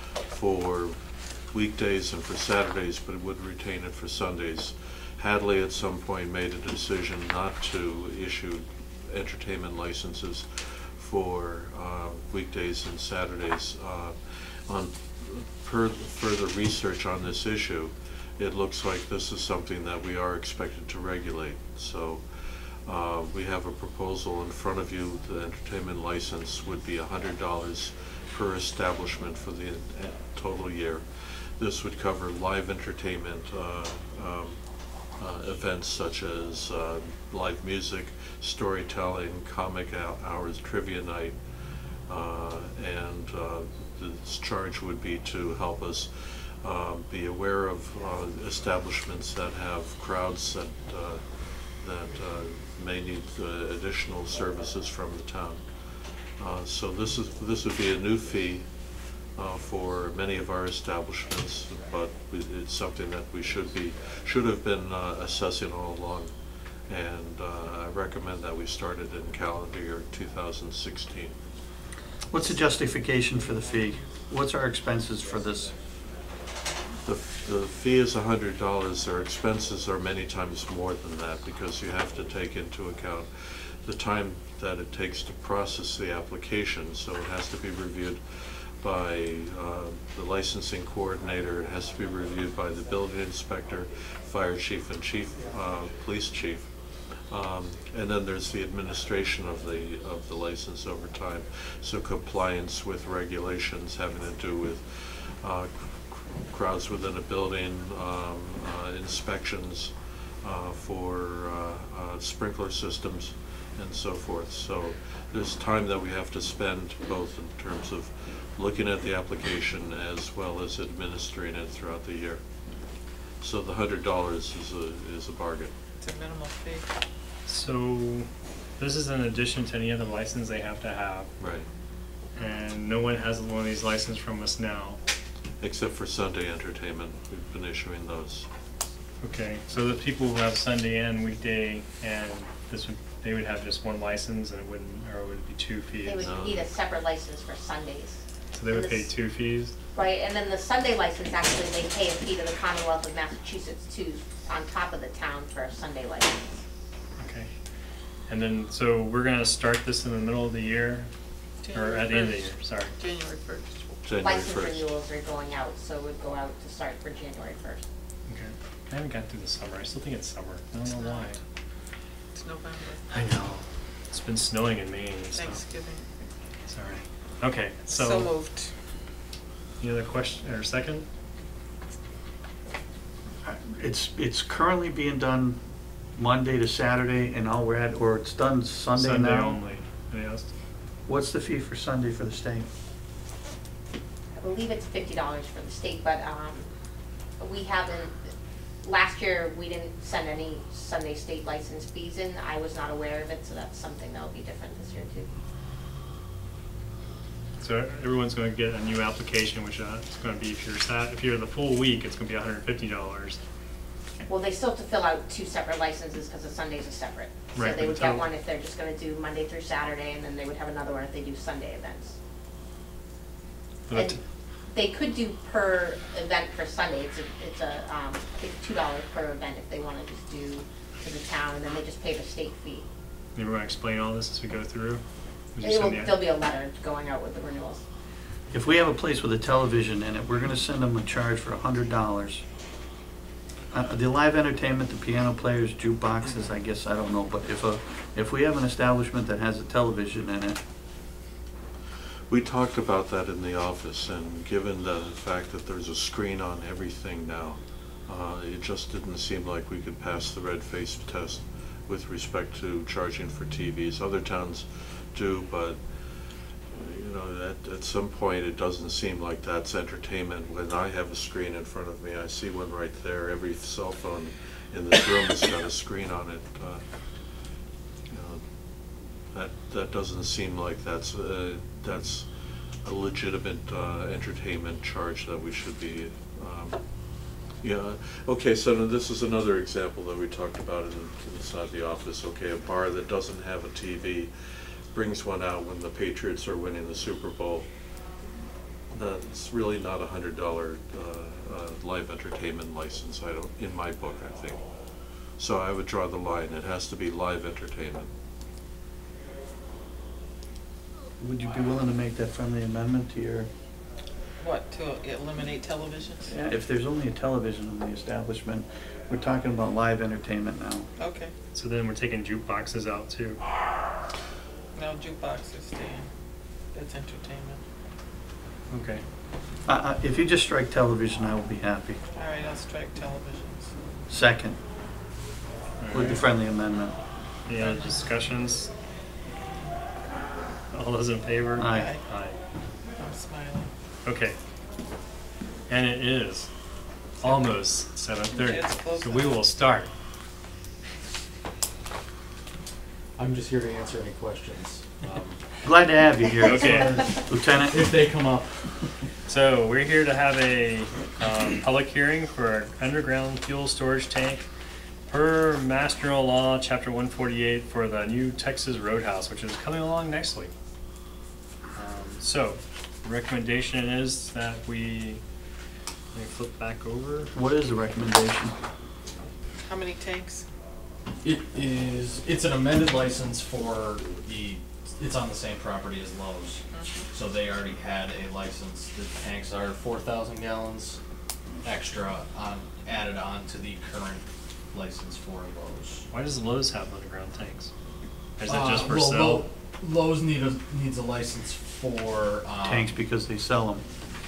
for weekdays and for Saturdays, but it would retain it for Sundays. Hadley at some point made a decision not to issue entertainment licenses for uh, weekdays and Saturdays. Uh, on per, further research on this issue, it looks like this is something that we are expected to regulate. So uh, we have a proposal in front of you. The entertainment license would be one hundred dollars per establishment for the uh, total year. This would cover live entertainment uh, um, uh, events such as uh, live music, storytelling, comic hours, trivia night, uh, and uh, this charge would be to help us uh, be aware of uh, establishments that have crowds that uh, that uh, may need uh, additional services from the town. Uh, so this is this would be a new fee uh, for many of our establishments, but we, it's something that we should be should have been uh, assessing all along, and uh, I recommend that we start it in calendar year two thousand sixteen. What's the justification for the fee? What's our expenses for this? The, the fee is one hundred dollars. Our expenses are many times more than that because you have to take into account the time that it takes to process the application. So it has to be reviewed by uh, the licensing coordinator. It has to be reviewed by the building inspector, fire chief, and chief, uh, police chief. Um, and then there's the administration of the of the license over time. So compliance with regulations having to do with uh, crowds within a building, um, uh, inspections uh, for uh, uh, sprinkler systems and so forth. So there's time that we have to spend both in terms of looking at the application as well as administering it throughout the year. So the hundred dollars is a, is a bargain. It's a minimal fee. So this is in addition to any other license they have to have. Right. And no one has one of these licenses from us now. Except for Sunday entertainment, we've been issuing those. Okay, so the people who have Sunday and weekday, and this would, they would have just one license, and it wouldn't, or it would be two fees? They would No. need a separate license for Sundays. So they would And pay this- two fees? Right, and then the Sunday license, actually, they pay a fee to the Commonwealth of Massachusetts too, on top of the town for a Sunday license. Okay. And then, so we're gonna start this in the middle of the year, or at the end of the year, sorry. January first. January License first. renewals are going out, so it would go out to start for January first. Okay. I haven't got through the summer, I still think it's summer, I don't know why. It's November. I know. It's been snowing in Maine, so. Thanksgiving. Sorry. Okay, so. So moved. Any other question, or second? It's, it's currently being done Monday to Saturday, and all we're at, or it's done Sunday now? Sunday only, they asked. What's the fee for Sunday for the state? I believe it's fifty dollars for the state, but, um, we haven't, last year, we didn't send any Sunday state license fees in. I was not aware of it, so that's something that'll be different this year too. So everyone's gonna get a new application, which uh, it's gonna be, if you're sat, if you're the full week, it's gonna be hundred and fifty dollars. Well, they still have to fill out two separate licenses because the Sundays are separate. So Right, they but would the get total- one if they're just gonna do Monday through Saturday, and then they would have another one if they do Sunday events. But And they could do per event for Sunday, it's a, it's a, um, I think two dollars per event if they wanna just do to the town, and then they just pay the state fee. you wanna explain all this as we go through? Would you It will, send the- there'll be a letter going out with the renewals. If we have a place with a television in it, we're gonna send them a charge for a hundred dollars. Uh, the live entertainment, the piano players, jukeboxes, I guess, I don't know, but if a, if we have an establishment that has a television in it, We talked about that in the office, and given the fact that there's a screen on everything now, uh, it just didn't seem like we could pass the red face test with respect to charging for T Vs. Other towns do, but, you know, at, at some point, it doesn't seem like that's entertainment. When I have a screen in front of me, I see one right there. Every cell phone in this room has got a screen on it. Uh, you know, that, that doesn't seem like that's, uh, that's a legitimate uh, entertainment charge that we should be, um, yeah. Okay, so now this is another example that we talked about in, inside the office. Okay, a bar that doesn't have a T V brings one out when the Patriots are winning the Super Bowl. That's really not a hundred dollar uh, uh, live entertainment license. I don't, in my book, I think. So I would draw the line. It has to be live entertainment. would you be willing to make that friendly amendment to your, What, to eliminate televisions? yeah, if there's only a television in the establishment, we're talking about live entertainment now. Okay. So then we're taking jukeboxes out too. No jukeboxes staying. That's entertainment. Okay. Uh, uh, if you just strike television, I will be happy. All right, I'll strike televisions. Second, with the Alright. friendly amendment. Any other discussions? All those in favor? Aye. Aye. I'm smiling. Okay. And it is almost seven thirty, It's close so we enough. will start. I'm just here to answer any questions. Um, Glad to have you here. Okay. Lieutenant. If they come up. So we're here to have a um, public hearing for our underground fuel storage tank per Mass General Law, Chapter one forty-eight, for the new Texas Roadhouse, which is coming along next week. Um, So, the recommendation is that we, let me flip back over. What is the recommendation? How many tanks? It is, it's an amended license for the, it's on the same property as Lowe's. So they already had a license. The tanks are four thousand gallons extra on, added on to the current license for Lowe's. Why does Lowe's have underground tanks? Or is it Uh, just for well, sale? Lo- Lowe's need a, needs a license for, um. Tanks because they sell them.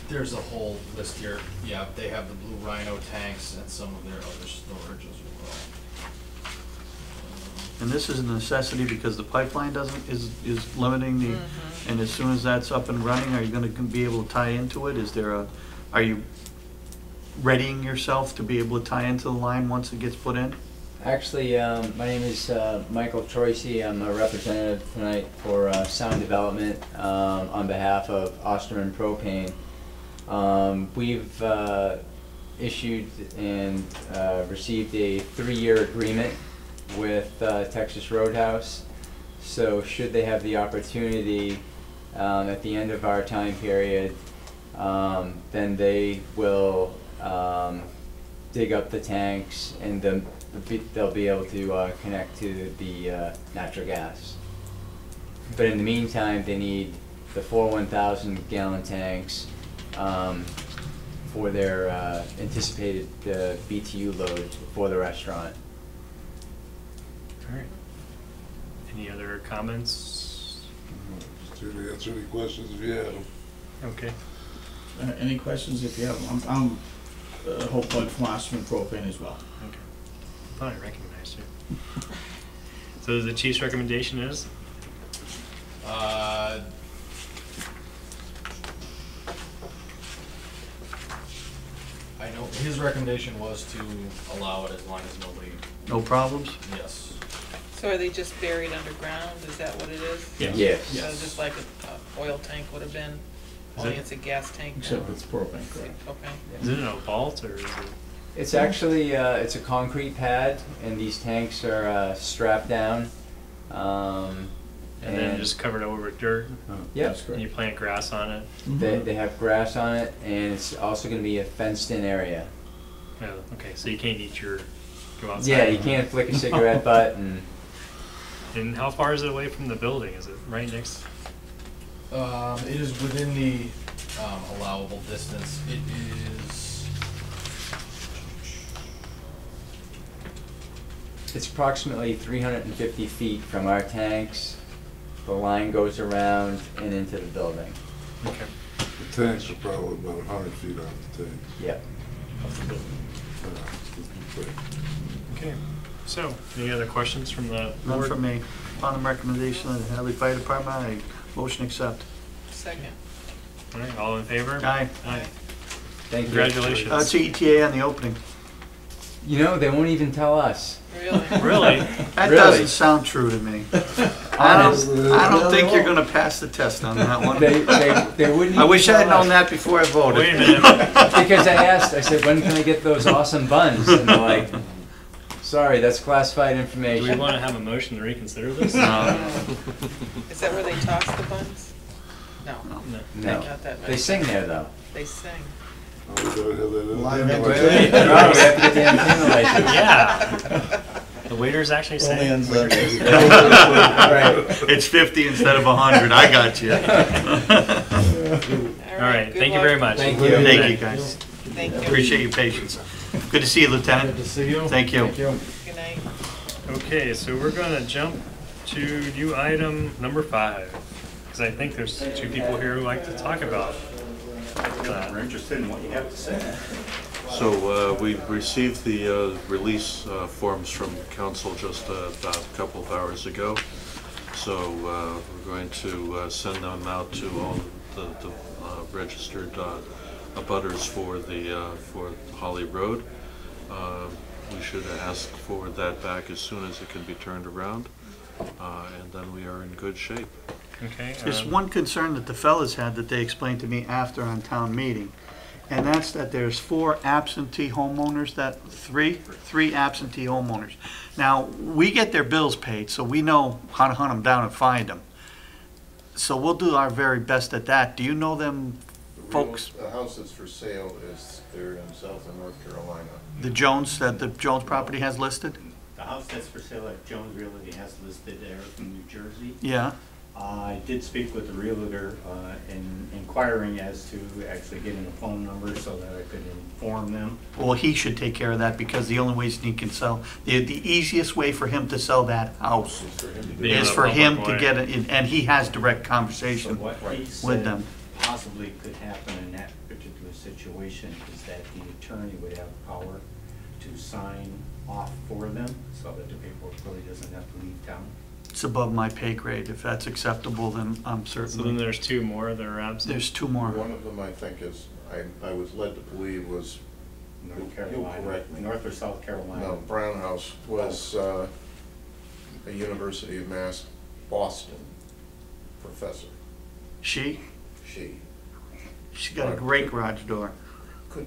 There's a whole list here. Yeah, they have the Blue Rhino tanks and some of their other storage as well. And this is a necessity because the pipeline doesn't, is, is limiting the, and as soon as that's up and running, are you gonna be able to tie into it? Is there a, are you readying yourself to be able to tie into the line once it gets put in? Actually, um, my name is uh, Michael Troisi. I'm a representative tonight for uh, Sound Development um, on behalf of Osterman Propane. Um, we've uh, issued and uh, received a three-year agreement with uh, Texas Roadhouse. So should they have the opportunity um, at the end of our time period, um, then they will um, dig up the tanks and the they'll be able to uh, connect to the uh, natural gas. But in the meantime, they need the four one thousand gallon tanks um, for their uh, anticipated uh, B T U load for the restaurant. All right. Any other comments? Just here to answer any questions if you have them. Okay. Uh, any questions if you have them? I'm, I'm uh, Hope Point from Osterman Propane as well. Okay. I thought I recognized you. So the chief's recommendation is? Uh, I know his recommendation was to allow it as long as nobody. No problems? Yes. So are they just buried underground? Is that what it is? Yes. Yes. So Yes. just like a, a oil tank would have been, only it's a gas tank now? Except it's propane, correct. Okay. Is it in a vault or is it? It's actually uh, it's a concrete pad, and these tanks are uh, strapped down. Um, And, then just covered over with dirt? Yep. And you plant grass on it? They, they have grass on it, and it's also going to be a fenced-in area. Oh, okay, so you can't eat your, go outside? Yeah, you can't flick a cigarette butt. And And how far is it away from the building? Is it right next? Um, it is within the um, allowable distance. It is. It's approximately three hundred fifty feet from our tanks. The line goes around and into the building. Okay. The tanks are probably about a hundred feet off the tank. Yep. Okay, so, any other questions from the None board? from me. On the recommendation of the Hadley Fire Department, I motion accept. Second. All right, all in favor? Aye. Aye. Thank you. Congratulations. Uh, it's E T A on the opening. You know, they won't even tell us. Really? Really? That Really? doesn't sound true to me. I don't, I don't think you're gonna pass the test on that one. They, they, they wouldn't I even wish I had tell known us. that before I voted. Wait a minute. Because I asked, I said, when can I get those awesome buns? And they're like, sorry, that's classified Do information. we want to have a motion to reconsider this? No. Is that where they toss the buns? No. No. No. Not that They many. sing there, though. They sing. Oh, we gotta have that in Line there. up. Wait, wait, no, we have to get the antenna license. Yeah. The waiters actually Only say. on Sundays. Right. It's fifty instead of a hundred, I got you. All right, good thank you luck. very much. Thank you. Thank you, guys. Thank you. Appreciate your patience. Good to see you, Lieutenant. Good to see you. Thank you. Good night. Okay, so we're gonna jump to new item number five, because I think there's two people here who like to talk about that. We're interested in what you have to say. So uh, we received the uh, release uh, forms from council just uh, about a couple of hours ago. So uh, we're going to uh, send them out to all the, the uh, registered uh, abutters for the uh, for Holly Road. Uh, we should ask for that back as soon as it can be turned around, uh, and then we are in good shape. Okay. There's um, one concern that the fellas had that they explained to me after on town meeting, and that's that there's four absentee homeowners, that, three, three absentee homeowners. Now, we get their bills paid, so we know how to hunt them down and find them. So we'll do our very best at that. Do you know them folks? The house that's for sale is there in South and North Carolina. The Jones, that the Jones property has listed? The house that's for sale at Jones Realty has listed there from New Jersey. Yeah. I did speak with the realtor uh, in inquiring as to actually getting a phone number so that I could inform them. Well, he should take care of that because the only ways he can sell, the, the easiest way for him to sell that house Be in is a for him public to way. get it, and he has direct So conversation what he with said, them. possibly could happen in that particular situation is that the attorney would have power to sign off for them so that the paperwork really doesn't have to leave town. It's above my pay grade. If that's acceptable, then I'm So then certainly, there's two more that are absent? there's two more. One of them, I think, is, I, I was led to believe was, North you'll Carolina, correct me. North or South Carolina. No, Brown House was uh, a University of Mass Boston professor. She, She she got a great garage door. could.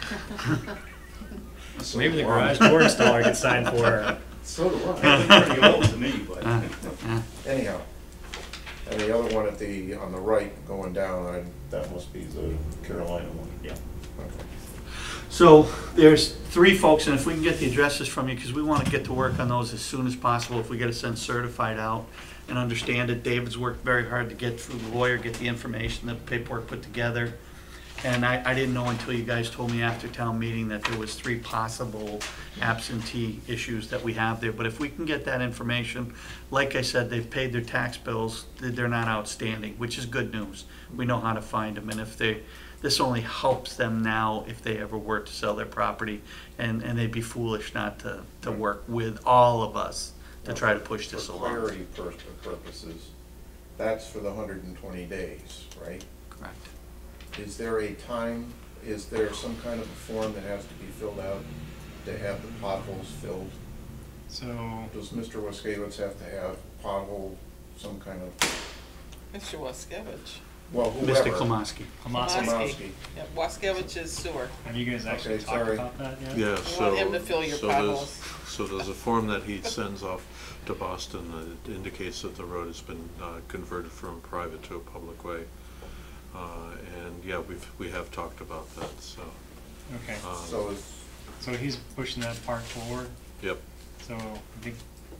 So maybe the garage door installer could sign for her. So do I. It's pretty old to me, but. Uh, uh. Anyhow, and the other one at the, on the right going down, I, that must be the Carolina one. Yeah. Okay. So there's three folks, and if we can get the addresses from you, because we want to get to work on those as soon as possible, if we get a sent certified out and understand it. David's worked very hard to get through the lawyer, get the information, the paperwork put together. And I, I didn't know until you guys told me after town meeting that there was three possible absentee issues that we have there. But if we can get that information, like I said, they've paid their tax bills, they're not outstanding, which is good news. We know how to find them, and if they, this only helps them now if they ever were to sell their property, and, and they'd be foolish not to, to work with all of us to try to push this For along. clarity pur- purposes, that's for the one hundred twenty days, right? Correct. Is there a time, is there some kind of a form that has to be filled out to have the potholes filled? So, Does Mister Waskewicz have to have pothole, some kind of, Mister Waskevich. well, whoever? Mister Klomoski. Klamoski, Klamoski. Yeah, Waskevich's sewer. have you guys actually Okay, talked sorry. about that yet? Yeah, We so. want him to fill your so there's- potholes. So there's a form that he sends off to Boston that indicates that the road has been uh, converted from private to a public way. Uh, And, yeah, we've, we have talked about that, so. Okay, um, So is, so he's pushing that part forward, Yep, so I think,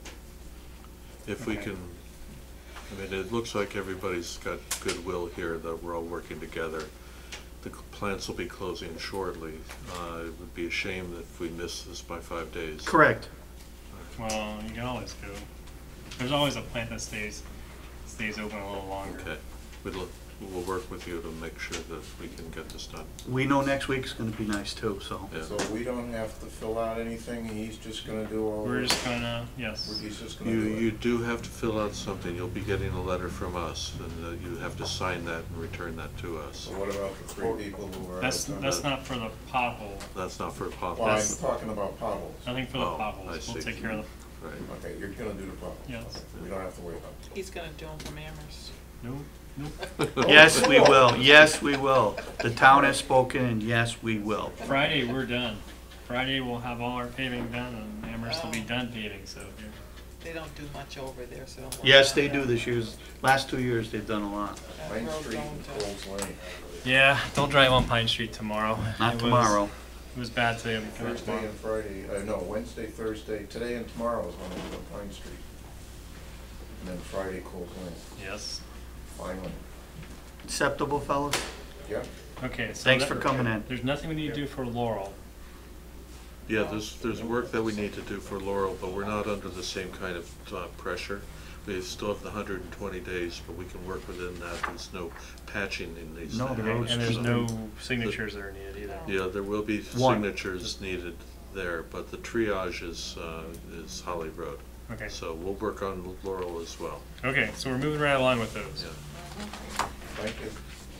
if we Okay. can, I mean, it looks like everybody's got goodwill here, that we're all working together. The c- plants will be closing shortly. Uh, It would be a shame if we miss this by five days. Correct. well, you can always go. There's always a plant that stays, stays open a little longer. Okay, we'll, look- we'll work with you to make sure that we can get this done. We know next week's gonna be nice too, so. Yeah. so we don't have to fill out anything, he's just gonna do all We're this? just gonna, yes. He's just gonna You, do it? you do have to fill out something. You'll be getting a letter from us, and uh, you have to sign that and return that to us. So what about the three people who are out That's, of town? that's not for the pothole, That's not for Well, I'm potholes. talking about potholes. nothing for the Oh, I potholes, we'll see. take care of Right. Okay, you're gonna do the potholes? Yes. Okay, we don't have to worry about He's gonna do them from Amherst. the, nope, nope. Yes, we will. Yes, we will. The town has spoken, and yes, we will. Friday, we're done. Friday, we'll have all our paving done, and Amherst will be done paving, so. yeah. They don't do much over there, so. don't worry Yes, about they that. do this year's, last two years, they've done a lot. That Main road Street going and to- Coles Lane. Yeah, don't drive on Pine Street tomorrow. Not It was- tomorrow. It was bad today, we coming Thursday tomorrow. and Friday, uh, no, Wednesday, Thursday, today and tomorrow is when we go Pine Street. And then Friday, Coles Lane, Yes, finally. Acceptable, fellas? Yeah, okay, so. Thanks that- for coming in. There's nothing we need to do for Laurel. Yeah, there's, there's work that we need to do for Laurel, but we're not under the same kind of uh, pressure. We still have the one hundred twenty days, but we can work within that. There's no patching in these. No, the things. road's And there's So- no signatures that are needed either. Yeah, there will be One. signatures needed there, but the triage is, uh, is Holly Road. Okay, So we'll work on Laurel as well. okay, so we're moving right along with those. Yeah. thank you.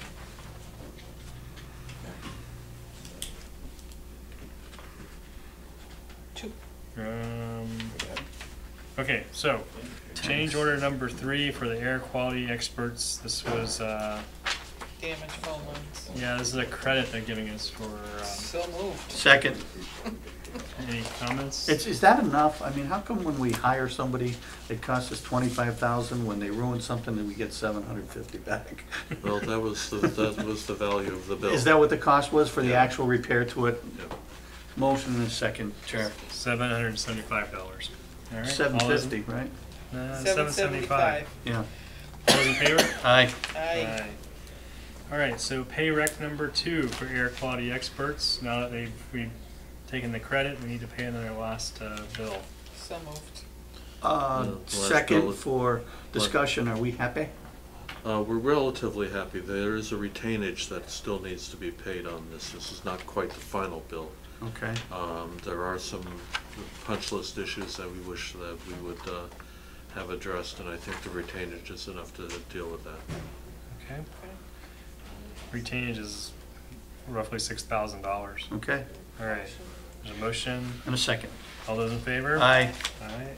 Two. Um, okay, so, change order number three for the air quality experts. This was, uh, Damaged phone lines. yeah, this is a credit they're giving us for, um, So moved. Second. any comments? It's, is that enough? I mean, how come when we hire somebody, it costs us twenty-five thousand, when they ruin something, then we get seven hundred fifty back? Well, that was, the that was the value of the bill. Is that what the cost was for the Yeah. actual repair to it? Yeah. Motion and a second, Chair. Seven hundred and seventy-five dollars. All right. Seven all those in- fifty, right? Uh, Seven seventy-five. Yeah. All those in favor? Aye. Aye. All right, so pay rec number two for air quality experts. Now that they've, we've taken the credit, we need to pay them their last, uh, bill. So moved. Uh, Yeah, last second bill. for discussion, are we happy? Uh, we're relatively happy. There is a retainage that still needs to be paid on this. This is not quite the final bill. Okay. Um, there are some punch list issues that we wish that we would, uh, have addressed, and I think the retainage is enough to deal with that. Okay. Retainage is roughly six thousand dollars. Okay. All right. There's a motion. And a second. All those in favor? Aye. Aye.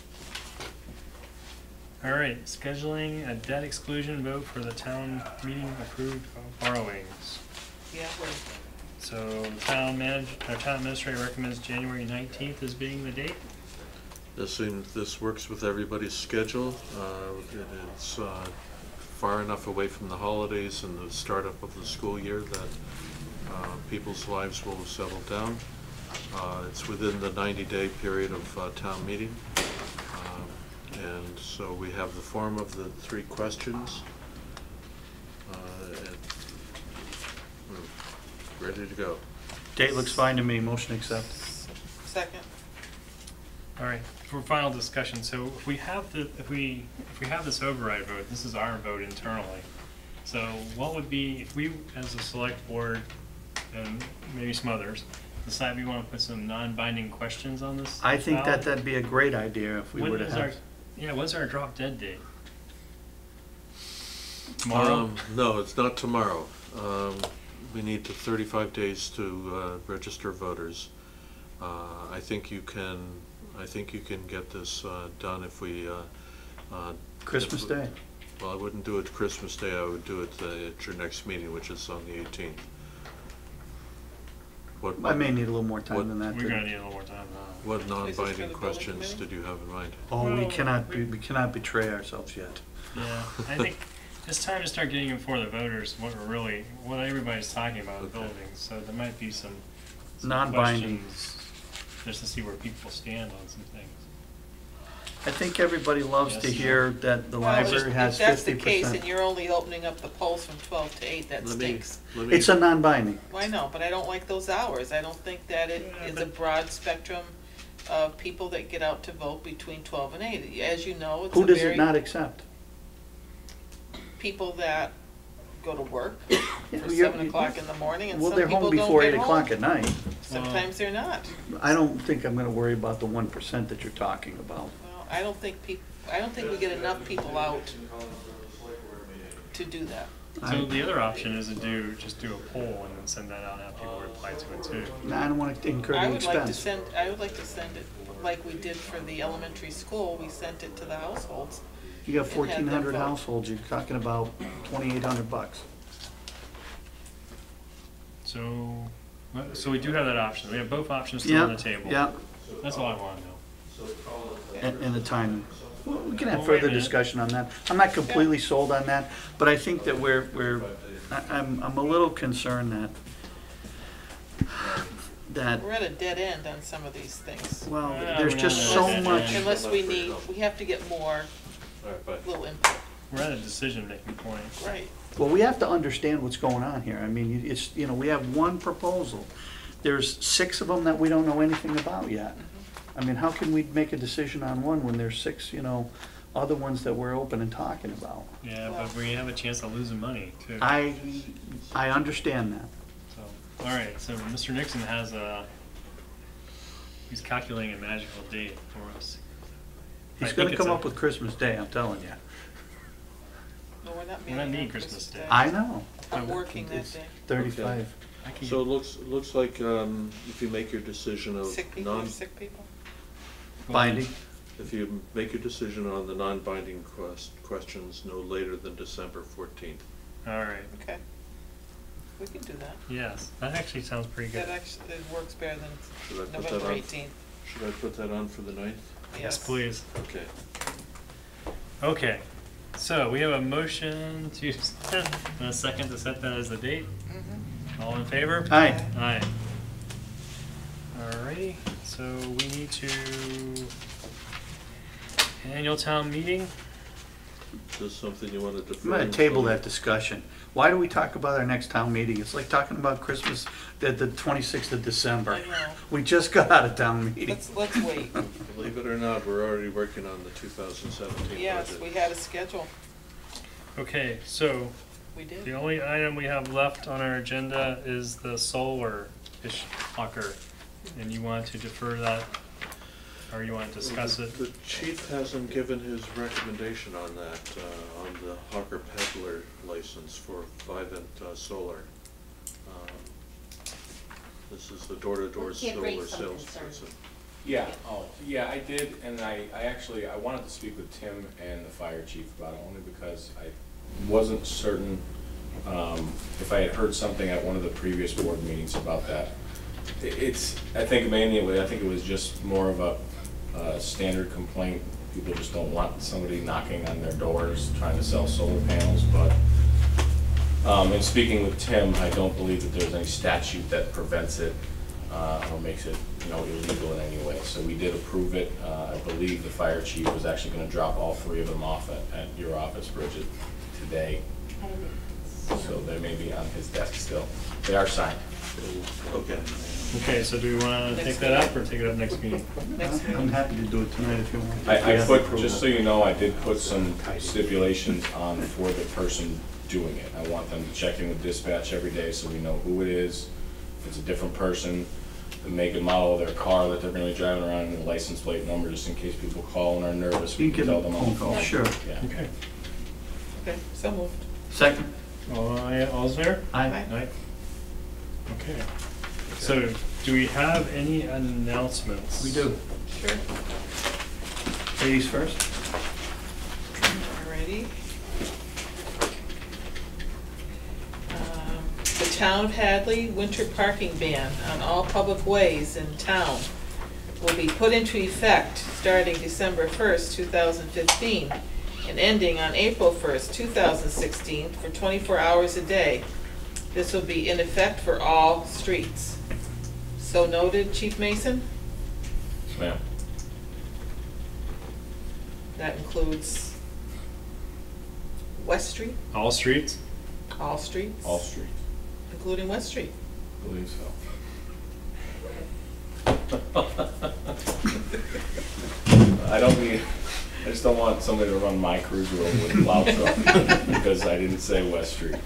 All right, scheduling a debt exclusion vote for the town meeting approved borrowings. Yeah, we're, So the town manager, our town administrator recommends January nineteenth as being the date. This seems, this works with everybody's schedule. Uh, it is, uh, far enough away from the holidays and the startup of the school year that, uh, people's lives will settle down. Uh, it's within the ninety-day period of, uh, town meeting. Um, And so we have the form of the three questions. Uh, and we're ready to go. Date looks fine to me, motion accept. second. All right, for final discussion, so if we have the, if we, if we have this override vote, this is our vote internally. So what would be, if we, as a select board, and maybe some others, decide we want to put some non-binding questions on this? I think that ballot? that'd be a great idea if we When were to is our, have. yeah, when's our drop dead date? Tomorrow? Um, no, it's not tomorrow. Um, we need to thirty-five days to, uh, register voters. Uh, I think you can, I think you can get this, uh, done if we, uh, uh. Christmas if we- Day. Well, I wouldn't do it Christmas Day, I would do it, uh, at your next meeting, which is on the eighteenth. What? I may need a little more time what- than that. We're to- gonna need a little more time now. What Is this for the non-binding building questions committee? did you have in mind? Oh, we Well, cannot, be- we cannot betray ourselves yet. Yeah, I think it's time to start getting in for the voters, what we're really, what everybody's talking about in Okay. buildings, so there might be some some Non-binding. questions, just to see where people stand on some things. I think everybody loves to Yes. hear that the Well, if- library has If that's fifty the case, and percent. you're only opening up the polls from twelve to eight, that Let me- stinks. let me- It's a non-binding. Well, I know, but I don't like those hours. I don't think that it Yeah, is a but- broad spectrum of people that get out to vote between twelve and eight. As you know, it's a Who does it very, not accept? people that go to work Yeah, for you're- seven o'clock in the morning, and Well, some they're people home don't before get eight o'clock home. at night. Sometimes they're not. I don't think I'm gonna worry about the one percent that you're talking about. Well, I don't think peop, I don't think we get enough people out to do that. So I- the other option is to do, just do a poll and then send that out and have people reply to it too. No, I don't wanna incur I the would like to expense. send, I would like to send it, like we did for the elementary school, we sent it to the households. You got and had fourteen hundred them vote. households, you're talking about twenty-eight hundred bucks. So, so we do have that option, we have both options still on Yeah, the table. yeah, That's all I wanna know. and, and the time. Well, we can have Well, wait a further minute. discussion on that. I'm not completely sold on that, but I think that we're, we're, I, I'm, I'm a little concerned that, that, We're at a dead end on some of these things. well, Yeah, there's we're just not so at that much. end. Unless we need, we have to get more All right, bye. little input, We're at a decision-making point. right? Well, we have to understand what's going on here. I mean, you- it's, you know, we have one proposal. There's six of them that we don't know anything about yet. I mean, how can we make a decision on one when there's six, you know, other ones that we're open and talking about? Yeah, but we have a chance of losing money too. I, I understand that. So, all right, so Mister Nixon has a, he's calculating a magical date for us. I He's think gonna it's come a- up with Christmas Day, I'm telling you. No, we're not We're not meeting meeting on Christmas Day. I know. I'm working that day. Thirty-five. I can- So it looks, looks like, um, if you make your decision of Sick people non, are sick people. Binding. if you make your decision on the non-binding quest, questions no later than December fourteenth. All right, Okay. We can do that. yes, that actually sounds pretty good. That actually, it works better Should I than put that November on? eighteenth. Should I put that on for the ninth? Yes, please. Okay. Okay, so we have a motion to, and a second to set that as the date. Mm-hmm. All in favor? Aye. Aye. Alrighty, so we need to, annual town meeting? Is this something you want to defer? I'm gonna until table the- that discussion. Why do we talk about our next town meeting? It's like talking about Christmas, the, the twenty-sixth of December. I know. We just got out of town meeting. Let's, let's wait. Believe it or not, we're already working on the two thousand seventeen budget. Yes, we had a schedule. Okay, so We do. the only item we have left on our agenda is the solar ish hawker. And you want to defer that, or you want to discuss it? The chief hasn't given his recommendation on that, uh, on the hawker peddler license for Vivint uh, Solar. Um, This is the door-to-door We can't raise solar some sales concern. person. Yeah, oh, yeah, I did, and I, I actually, I wanted to speak with Tim and the fire chief about it, only because I wasn't certain, um, if I had heard something at one of the previous board meetings about that. It- It's, I think mainly, it was- I think it was just more of a, uh, standard complaint. People just don't want somebody knocking on their doors trying to sell solar panels, but, um, in speaking with Tim, I don't believe that there's any statute that prevents it, uh, or makes it, you know, illegal in any way. So we did approve it. Uh, I believe the fire chief was actually gonna drop all three of them off at, at your office, Bridget, today. So they may be on his desk still. They are signed. Okay. Okay, so do we want to take that up or take it up next meeting? Next I'm meeting. happy to do it tonight if you want. I, I Yeah. put, just so you know, I did put some stipulations on for the person doing it. I want them to check in with dispatch every day so we know who it is, if it's a different person, the make and model of their car that they're gonna be driving around, and the license plate number, just in case people call and are nervous, we You can can tell them on the phone call, phone. sure. Yeah. Okay. Okay, so moved. Second? All, aye, all's there? Aye. Aye. Okay. So, do we have any announcements? We do. Sure. Ladies first? Alrighty. Um, The Town of Hadley winter parking ban on all public ways in town will be put into effect starting December first, two thousand fifteen, and ending on April first, two thousand sixteen, for twenty-four hours a day. This will be in effect for all streets. So noted, Chief Mason? Yes, ma'am. That includes West Street, All streets? all streets? All streets, Including West Street. I believe so. I don't need, I just don't want somebody to run my cruiser over with a plow truck, because I didn't say West Street.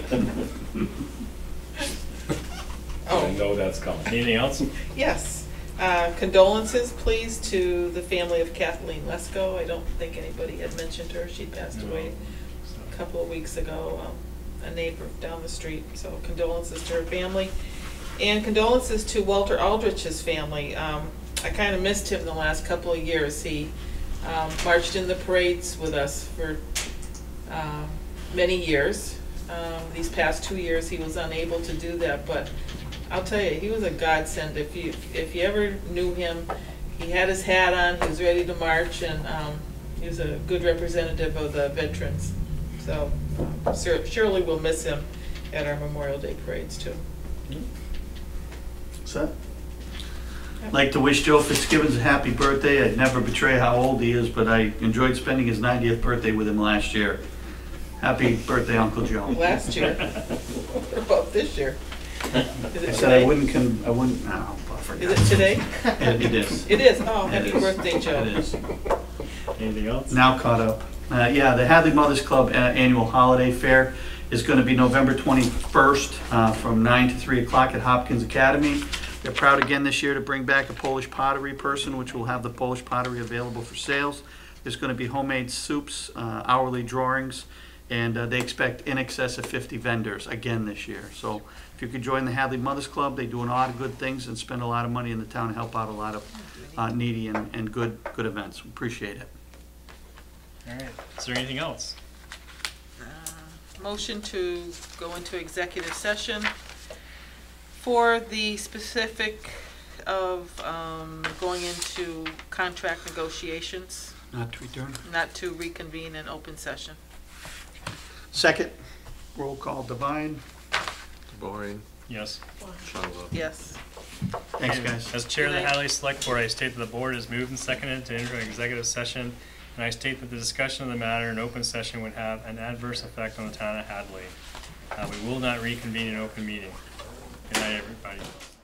I know that's coming. Anything else? Yes. Uh, Condolences, please, to the family of Kathleen Lesko. I don't think anybody had mentioned her. She passed No. away a couple of weeks ago, um, a neighbor down the street. So condolences to her family. And condolences to Walter Aldrich's family. Um, I kind of missed him the last couple of years. He um, marched in the parades with us for um, many years. Um, These past two years, he was unable to do that, but I'll tell you, he was a godsend. If you, if you ever knew him, he had his hat on, he was ready to march, and um, he was a good representative of the veterans. So uh, sur- surely we'll miss him at our Memorial Day parades too. Set. I'd like to wish Joe Fitzgibbons a happy birthday. I'd never betray how old he is, but I enjoyed spending his ninetieth birthday with him last year. Happy birthday, Uncle Joe. Last year. What about this year? Is I it said I today? wought con, I wouldn't, no, I forgot. Is it today? It it is. It is. Oh, It happy is. birthday, Joe. It is. Anything else? Now caught up. Uh, yeah, the Hadley Mothers Club uh, Annual Holiday Fair is going to be November twenty-first uh, from nine to three o'clock at Hopkins Academy. They're proud again this year to bring back a Polish pottery person, which will have the Polish pottery available for sales. There's going to be homemade soups, uh, hourly drawings, and uh, they expect in excess of fifty vendors again this year. So if you could join the Hadley Mothers Club, they do a lot of good things and spend a lot of money in the town and help out a lot of uh, needy and, and good good events. Appreciate it. All right. Is there anything else? Motion to go into executive session for the specific of um, going into contract negotiations, Not to return. not to reconvene in open session. Second, roll call, Divine. Boring. Yes. Shallow. Yes. Thanks, guys. As chair of the Good night. Hadley Select Board, I state that the board is moved and seconded to enter an executive session, and I state that the discussion of the matter in open session would have an adverse effect on the town of Hadley. Uh, we will not reconvene in open meeting. Good night, everybody.